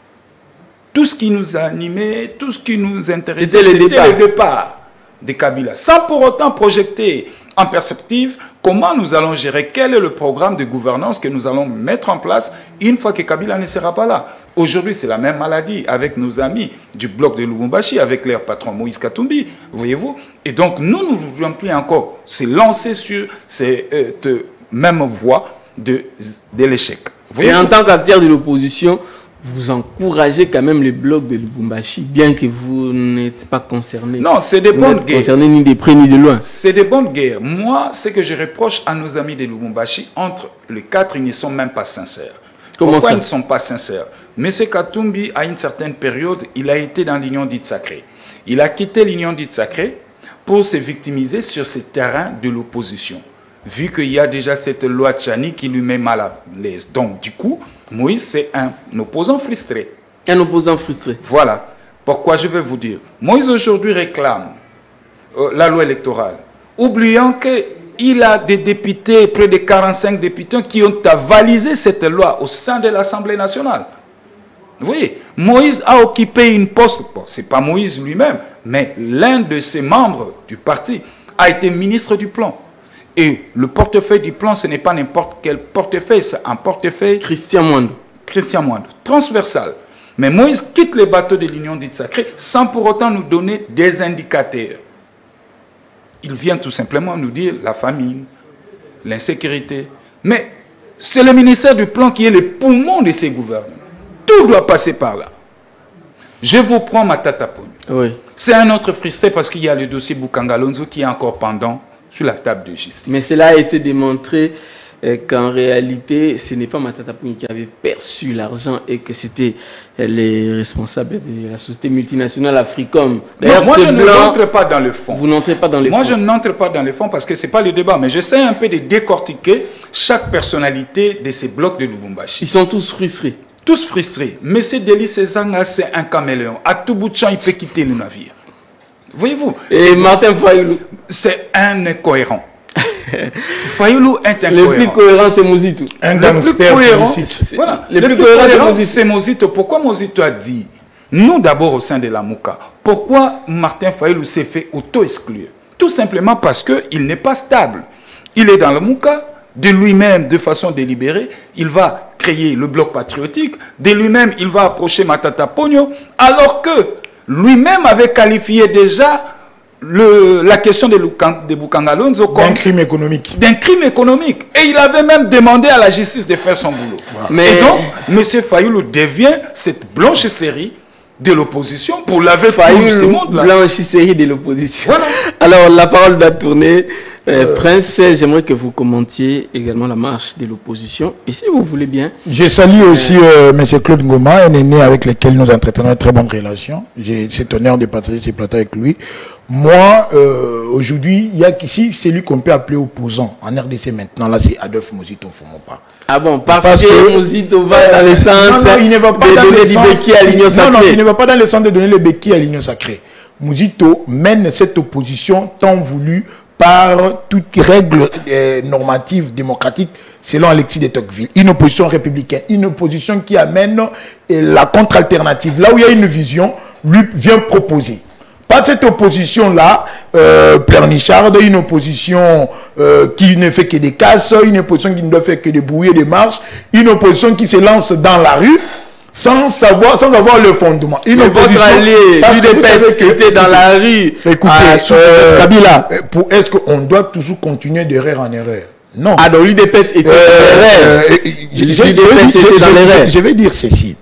Tout ce qui nous animait, tout ce qui nous intéressait, c'était le, le départ de Kabila. Sans pour autant projeter en perspective comment nous allons gérer, quel est le programme de gouvernance que nous allons mettre en place une fois que Kabila ne sera pas là. Aujourd'hui, c'est la même maladie avec nos amis du bloc de Lubumbashi, avec leur patron Moïse Katumbi, voyez-vous. Et donc, nous, nous ne voulons plus encore se lancer sur cette euh, même voie de, de l'échec. Et en tant qu'acteur de l'opposition, vous encouragez quand même le bloc de Lubumbashi, bien que vous n'êtes pas concerné. Non, c'est des bonnes guerres. Concerné ni de près ni de loin. C'est des bonnes guerres. Moi, ce que je reproche à nos amis de Lubumbashi, entre les quatre, ils ne sont même pas sincères. Comment Pourquoi ça? ils ne sont pas sincères? M. Katumbi, à une certaine période, il a été dans l'Union dite sacrée. Il a quitté l'Union dite sacrée pour se victimiser sur ces terrains de l'opposition. vu qu'il y a déjà cette loi Tchani qui lui met mal à l'aise. Donc, du coup, Moïse, c'est un opposant frustré. Un opposant frustré. Voilà. Pourquoi je vais vous dire. Moïse aujourd'hui réclame euh, la loi électorale, oubliant qu'il a des députés, près de quarante-cinq députés, qui ont avalisé cette loi au sein de l'Assemblée nationale. Vous voyez, Moïse a occupé une poste, bon, ce n'est pas Moïse lui-même, mais l'un de ses membres du parti a été ministre du plan. Et le portefeuille du plan, ce n'est pas n'importe quel portefeuille, c'est un portefeuille... Christian Mwando. Christian Mwando, transversal. Mais Moïse quitte les bateaux de l'Union dite sacrée sans pour autant nous donner des indicateurs. Il vient tout simplement nous dire la famine, l'insécurité. Mais c'est le ministère du plan qui est le poumon de ces gouvernements. Tout doit passer par là. Je vous prends Matata Ponyo. Oui. C'est un autre frustré parce qu'il y a le dossier Boukangalonzo qui est encore pendant sur la table de justice. Mais cela a été démontré euh, qu'en réalité, ce n'est pas Matata Ponyo qui avait perçu l'argent et que c'était euh, les responsables de la société multinationale Africom. D'ailleurs, moi, je ne n'entre pas dans le fond. Vous n'entrez pas dans le fond. Moi, je n'entre pas dans le fond parce que ce n'est pas le débat. Mais j'essaie un peu de décortiquer chaque personnalité de ces blocs de Lubumbashi. Ils sont tous frustrés. Tous frustrés. Monsieur Delis Sezanga, c'est un caméléon. À tout bout de champ, il peut quitter le navire. Voyez-vous? Et Martin Fayoulou? C'est un incohérent. Fayoulou est incohérent. Le plus cohérent, c'est Mozito. Un le plus cohérent, voilà. le, le plus, plus cohérent, c'est Mozito. Pourquoi Mozito a dit, nous d'abord au sein de la Mouka, pourquoi Martin Fayoulou s'est fait auto-exclure? Tout simplement parce qu'il n'est pas stable. Il est dans la Mouka, de lui-même, de façon délibérée, il va créer le bloc patriotique, de lui-même, il va approcher Matata Ponyo, alors que lui-même avait qualifié déjà le, la question de, de Boukangalonzo comme d'un crime économique. D'un crime économique. Et il avait même demandé à la justice de faire son boulot. Voilà. Mais et donc, M. Fayoulou devient cette blanchisserie de l'opposition pour laver tout ce monde-là. Blanchisserie de l'opposition. Voilà. Alors, la parole va tourner. Euh, euh, Prince, j'aimerais que vous commentiez également la marche de l'opposition. Et si vous voulez bien... Je salue aussi euh, M. Claude Ngoma, un aîné avec lequel nous entretenons une très bonne relation. J'ai cet honneur de partager ce plateau avec lui. Moi, euh, aujourd'hui, il y a ici celui qu'on peut appeler opposant en R D C maintenant. Là, c'est Adolphe Mozito Fomopa. Ah bon, parce, parce que, que Mozito va dans le sens non, non, il ne va pas de dans donner le du sens, béquille à l'Union sacrée. Non, non, il ne va pas dans le sens de donner le béquille à l'Union sacrée. Mozito mène cette opposition tant voulue par toute règle euh, normative démocratique selon Alexis de Tocqueville. Une opposition républicaine, une opposition qui amène euh, la contre-alternative. Là où il y a une vision, lui vient proposer. Pas cette opposition-là, euh, pleurnicharde, une opposition euh, qui ne fait que des casses, une opposition qui ne doit faire que des bruits et des marches, une opposition qui se lance dans la rue, sans savoir, sans avoir le fondement. Une mais opposition, votre allié, parce que vous savez que, était dans la rue, écoutez, à, euh, Kabila. Est-ce qu'on doit toujours continuer d'erreur en erreur? Non. Ah, donc l'U D P S était euh, dans l'erreur. Je vais dire ceci.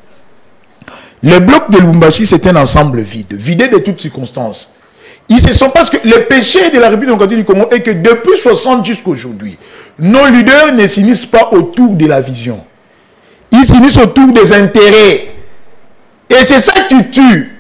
Le bloc de Lubumbashi, c'est un ensemble vide, vidé de toutes circonstances. Ils se sont, parce que le péché de la République démocratique du Congo est que depuis soixante jusqu'à aujourd'hui, nos leaders ne s'unissent pas autour de la vision. Ils s'unissent autour des intérêts. Et c'est ça qui tue.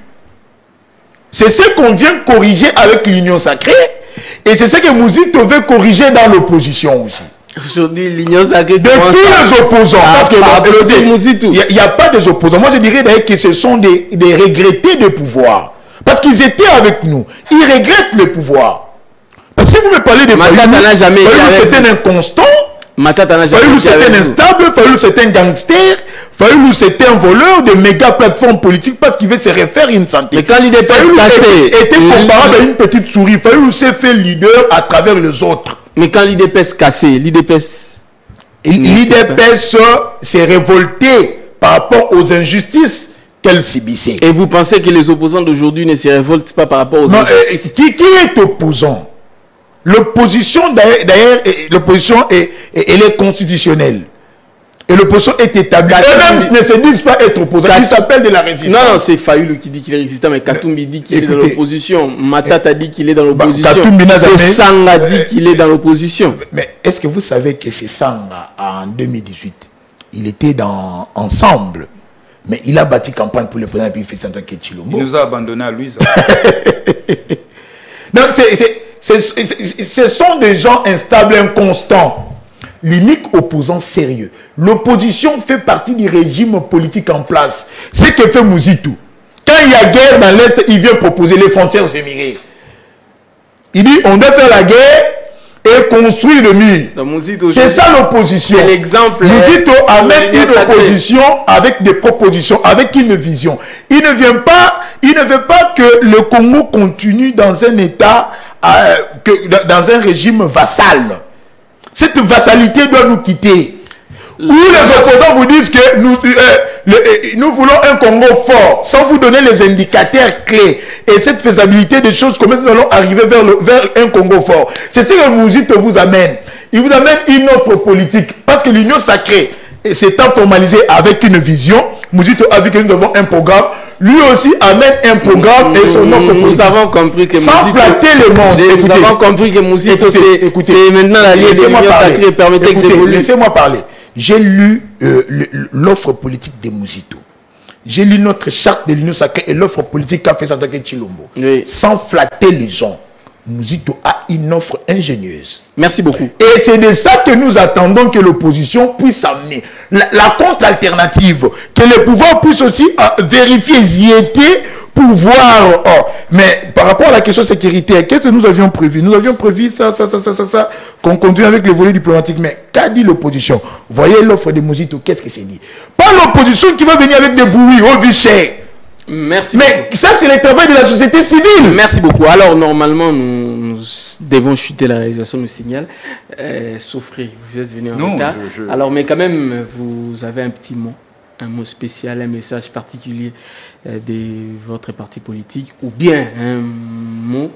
C'est ce qu'on vient corriger avec l'Union sacrée. Et c'est ce que Mozito veut corriger dans l'opposition aussi. Aujourd'hui, l'Union sacrée... De tous les opposants. Ah, parce qu'il n'y a, a pas des opposants. Moi, je dirais d'ailleurs que ce sont des, des regrettés de pouvoir. Parce qu'ils étaient avec nous. Ils regrettent le pouvoir. Parce que si vous me parlez de Fayoulou, c'était un inconstant. Fayoulou c'était un instable, Fayoulou c'était un gangster, Fayoulou c'était un voleur de méga plateformes politiques parce qu'il veut se refaire une santé. Mais quand l'U D P S était comparable à une petite souris, Fayoulou s'est fait leader à travers les autres. Mais quand l'U D P S cassé, l'U D P S... L'U D P S s'est révolté par rapport aux injustices qu'elle subissait. Et vous pensez que les opposants d'aujourd'hui ne se révoltent pas par rapport aux non, injustices? qui, qui est opposant? L'opposition, d'ailleurs, l'opposition est, elle est constitutionnelle. Et l'opposition est établie. Eux-mêmes ne se disent pas être opposants. Ils s'appellent de la résistance. Non, non, c'est Fayoulou qui dit qu'il est résistant, mais Katumbi dit qu'il est dans l'opposition. Matata dit qu'il est dans l'opposition. C'est Sanga dit qu'il est dans l'opposition. Mais est-ce que vous savez que c'est Sanga, en deux mille dix-huit, il était dans Ensemble, mais il a bâti campagne pour le président et puis il fait Santa Ketchilombo. Il nous a abandonné à Louise. Donc, c'est... ce sont des gens instables, inconstants. L'unique opposant sérieux. L'opposition fait partie du régime politique en place. C'est ce que fait Mouzitou. Quand il y a guerre dans l'Est, il vient proposer les frontières féminines. Il dit, on doit faire la guerre et construire le mur. C'est ça l'opposition. C'est l'exemple. Mouzitou amène une opposition avec des propositions, avec une vision. Il ne vient pas, il ne veut pas que le Congo continue dans un état, euh, que, dans un régime vassal. Cette vassalité doit nous quitter. Ou les opposants vous disent que nous, euh, le, euh, nous voulons un Congo fort, sans vous donner les indicateurs clés. Et cette faisabilité des choses, comment nous allons arriver vers, le, vers un Congo fort. C'est ce que Mouzitou vous amène. Il vous amène une offre politique. Parce que l'union sacrée s'étant formalisée avec une vision, Mouzitou a vu que nous avons un programme. Lui aussi amène un programme et son offre politique. Nous avons compris que sans Mouzitou, flatter le monde. Nous avons compris que Mouzitou, c'est maintenant la ligne de l'union sacrée. Permettez que j'évolue. Laissez-moi parler. J'ai lu euh, l'offre politique de Mouzitou. J'ai lu notre charte de l'union sacrée et l'offre politique qu'a fait Santake Chilombo. Oui. Sans flatter les gens. Mouzitou a une offre ingénieuse. Merci beaucoup. Et c'est de ça que nous attendons que l'opposition puisse amener. La, la contre-alternative, que les pouvoirs puissent aussi euh, vérifier, y était pour voir. Oh. Mais par rapport à la question sécuritaire, qu'est-ce que nous avions prévu? Nous avions prévu ça, ça, ça, ça, ça, ça, qu'on continue avec les volets diplomatiques. Mais qu'a dit l'opposition? Voyez l'offre de Mouzitou, qu'est-ce que c'est dit? Pas l'opposition qui va venir avec des bruits au vichet. Merci. Mais beaucoup. Ça, c'est le travail de la société civile. Merci beaucoup. Alors, normalement, nous, nous devons chuter la réalisation du signal. Euh, Souffrez, vous êtes venu en non, retard. Je, je... Alors, mais quand même, vous avez un petit mot, un mot spécial, un message particulier euh, de votre parti politique, ou bien un mot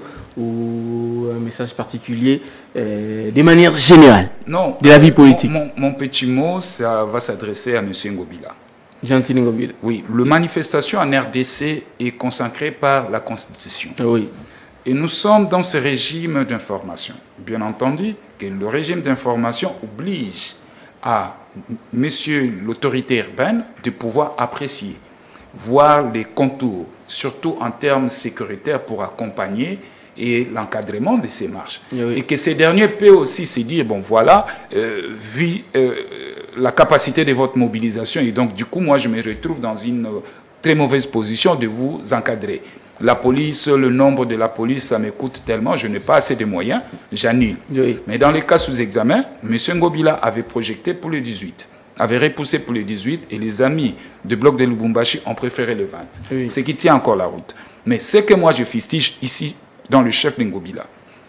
ou un message particulier euh, de manière générale non, de la vie politique. Mon, mon, mon petit mot, ça va s'adresser à M. Ngobila. Gentil Ngobila. Oui, la manifestation en R D C est consacrée par la Constitution. Oui. Et nous sommes dans ce régime d'information. Bien entendu que le régime d'information oblige à monsieur l'autorité urbaine de pouvoir apprécier, voir les contours, surtout en termes sécuritaires pour accompagner et l'encadrement de ces marches. Oui. Et que ces derniers peuvent aussi se dire, bon voilà, euh, vu euh, la capacité de votre mobilisation, et donc du coup, moi je me retrouve dans une très mauvaise position de vous encadrer. La police, le nombre de la police, ça me coûte tellement, je n'ai pas assez de moyens, j'annule. Oui. Mais dans les cas sous examen, M. Ngobila avait projeté pour le dix-huit, avait repoussé pour le dix-huit, et les amis de Bloc de Lubumbashi ont préféré le vingt. Oui. Ce qui tient encore la route. Mais ce que moi je fustige ici, dans le chef Ngobila,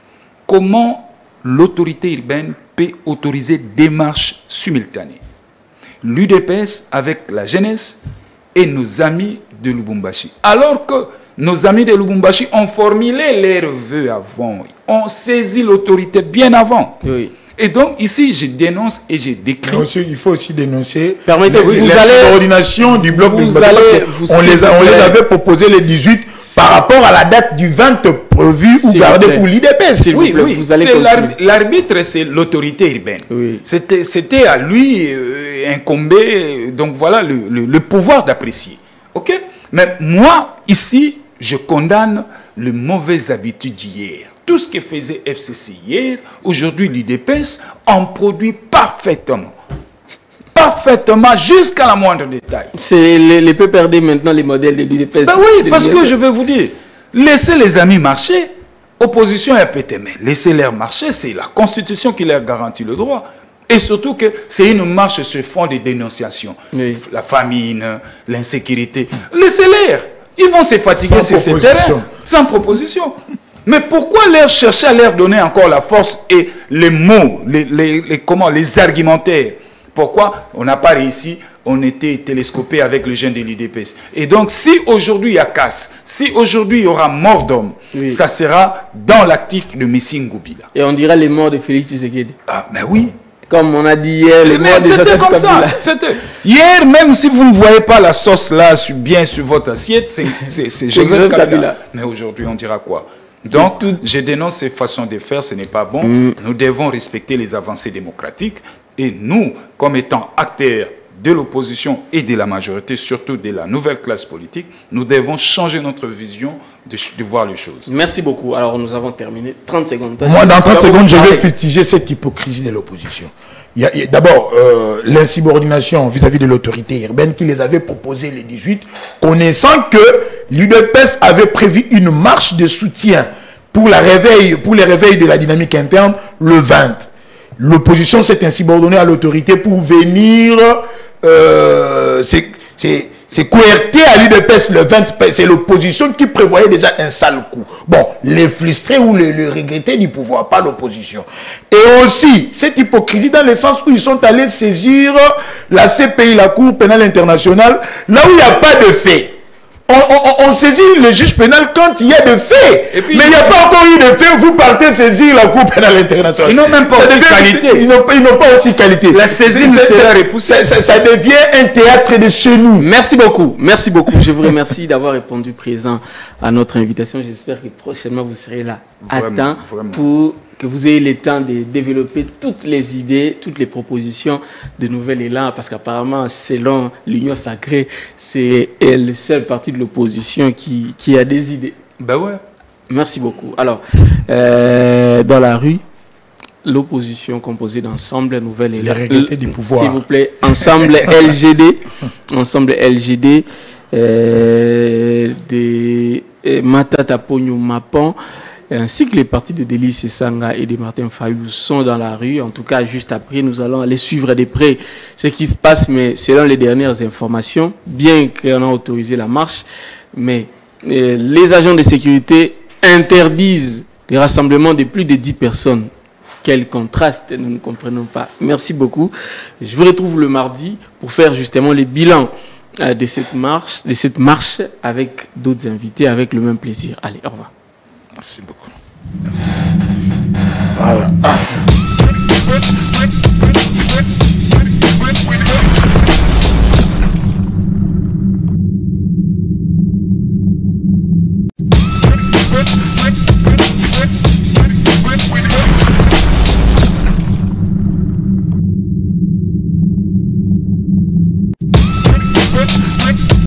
comment l'autorité urbaine peut autoriser des marches simultanées? L'U D P S avec la jeunesse et nos amis de Lubumbashi. Alors que nos amis de Lubumbashi ont formulé leurs vœux avant, ont saisi l'autorité bien avant. Oui. Et donc ici, je dénonce et je décris. Aussi, il faut aussi dénoncer. Permettez, oui, vous la allez, subordination du bloc. Vous allez, vous on, les a, on les avait proposé les dix-huit par rapport à la date du vingt prévue ou gardée pour l'I D P S. Oui, oui. L'arbitre, c'est l'autorité urbaine. Oui. C'était à lui euh, incombé, donc voilà, le, le, le pouvoir d'apprécier. Ok? Mais moi, ici, je condamne les mauvaises habitudes d'hier. Tout ce que faisait F C C hier, aujourd'hui l'U D P S, en produit parfaitement. Parfaitement, jusqu'à la moindre détail. C'est les, les peu perdre maintenant les modèles de l'U D P S. Ben oui, parce que je vais vous dire, laissez les amis marcher, opposition et P T M, laissez-les marcher, c'est la Constitution qui leur garantit le droit. Et surtout que c'est une marche sur fond de dénonciation. Oui. La famine, l'insécurité. Laissez-les. Ils vont se fatiguer sur ces terrains, sans proposition. Mais pourquoi leur chercher à leur donner encore la force et les mots, les, les, les, comment, les argumentaires? Pourquoi on n'a pas réussi? On était télescopé avec le jeune de l'U D P S. Et donc, si aujourd'hui il y a casse, si aujourd'hui il y aura mort d'homme, oui, ça sera dans l'actif de Messi Ngobila. Et on dira les morts de Félix Tshisekedi. Ah, mais oui. Comme on a dit hier, les morts de Joseph comme Kabila. Ça. Hier, même si vous ne voyez pas la sauce là bien sur votre assiette, c'est Joseph Kabila. Kabila. Mais aujourd'hui, on dira quoi? Donc, tout... je dénonce ces façons de faire, ce n'est pas bon. Mm. Nous devons respecter les avancées démocratiques. Et nous, comme étant acteurs de l'opposition et de la majorité, surtout de la nouvelle classe politique, nous devons changer notre vision de, de voir les choses. Merci beaucoup. Alors, nous avons terminé. trente secondes. Moi, dans trente secondes, je vais fustiger cette hypocrisie de l'opposition. D'abord, euh, l'insubordination vis-à-vis de l'autorité urbaine qui les avait proposé les dix-huit, connaissant que l'U D P S avait prévu une marche de soutien pour, la réveil, pour les réveils de la dynamique interne le vingt. L'opposition s'est insubordonnée à l'autorité pour venir euh, c'est coerté à l'U D P S le vingt. C'est l'opposition qui prévoyait déjà un sale coup. Bon, les frustrés ou les, les regrettés du pouvoir, pas l'opposition. Et aussi, cette hypocrisie dans le sens où ils sont allés saisir la C P I, la Cour pénale internationale, là où il n'y a pas de fait. On, on, on saisit le juge pénal quand il y a des faits. Et puis, mais il n'y a pas encore eu de faits, vous partez saisir la Cour pénale internationale. Ils n'ont même pas aussi qualité. Ils n'ont pas aussi qualité. La saisine sera repoussée. Ça, ça devient un théâtre de chez nous. Merci beaucoup. Merci beaucoup. Je vous remercie d'avoir répondu présent à notre invitation. J'espère que prochainement vous serez là à temps pour que vous ayez le temps de développer toutes les idées, toutes les propositions de nouvel élan, parce qu'apparemment, selon l'Union sacrée, c'est le seul parti de l'opposition qui, qui a des idées. Ben ouais. Merci beaucoup. Alors, euh, dans la rue, l'opposition composée d'Ensemble Nouvel Élan. Les regrettés du pouvoir. S'il vous plaît, Ensemble L G D, Ensemble L G D, euh, de euh, Matata Pogno Mapon, ainsi que les partis de Délice Sanga et de Martin Fayou sont dans la rue. En tout cas, juste après, nous allons aller suivre de près ce qui se passe, mais selon les dernières informations, bien qu'on a autorisé la marche, mais euh, les agents de sécurité interdisent les rassemblements de plus de dix personnes. Quel contraste, nous ne comprenons pas. Merci beaucoup. Je vous retrouve le mardi pour faire justement le bilan euh, de cette marche, de cette marche avec d'autres invités, avec le même plaisir. Allez, au revoir. Merci beaucoup. Merci. Voilà. Ah.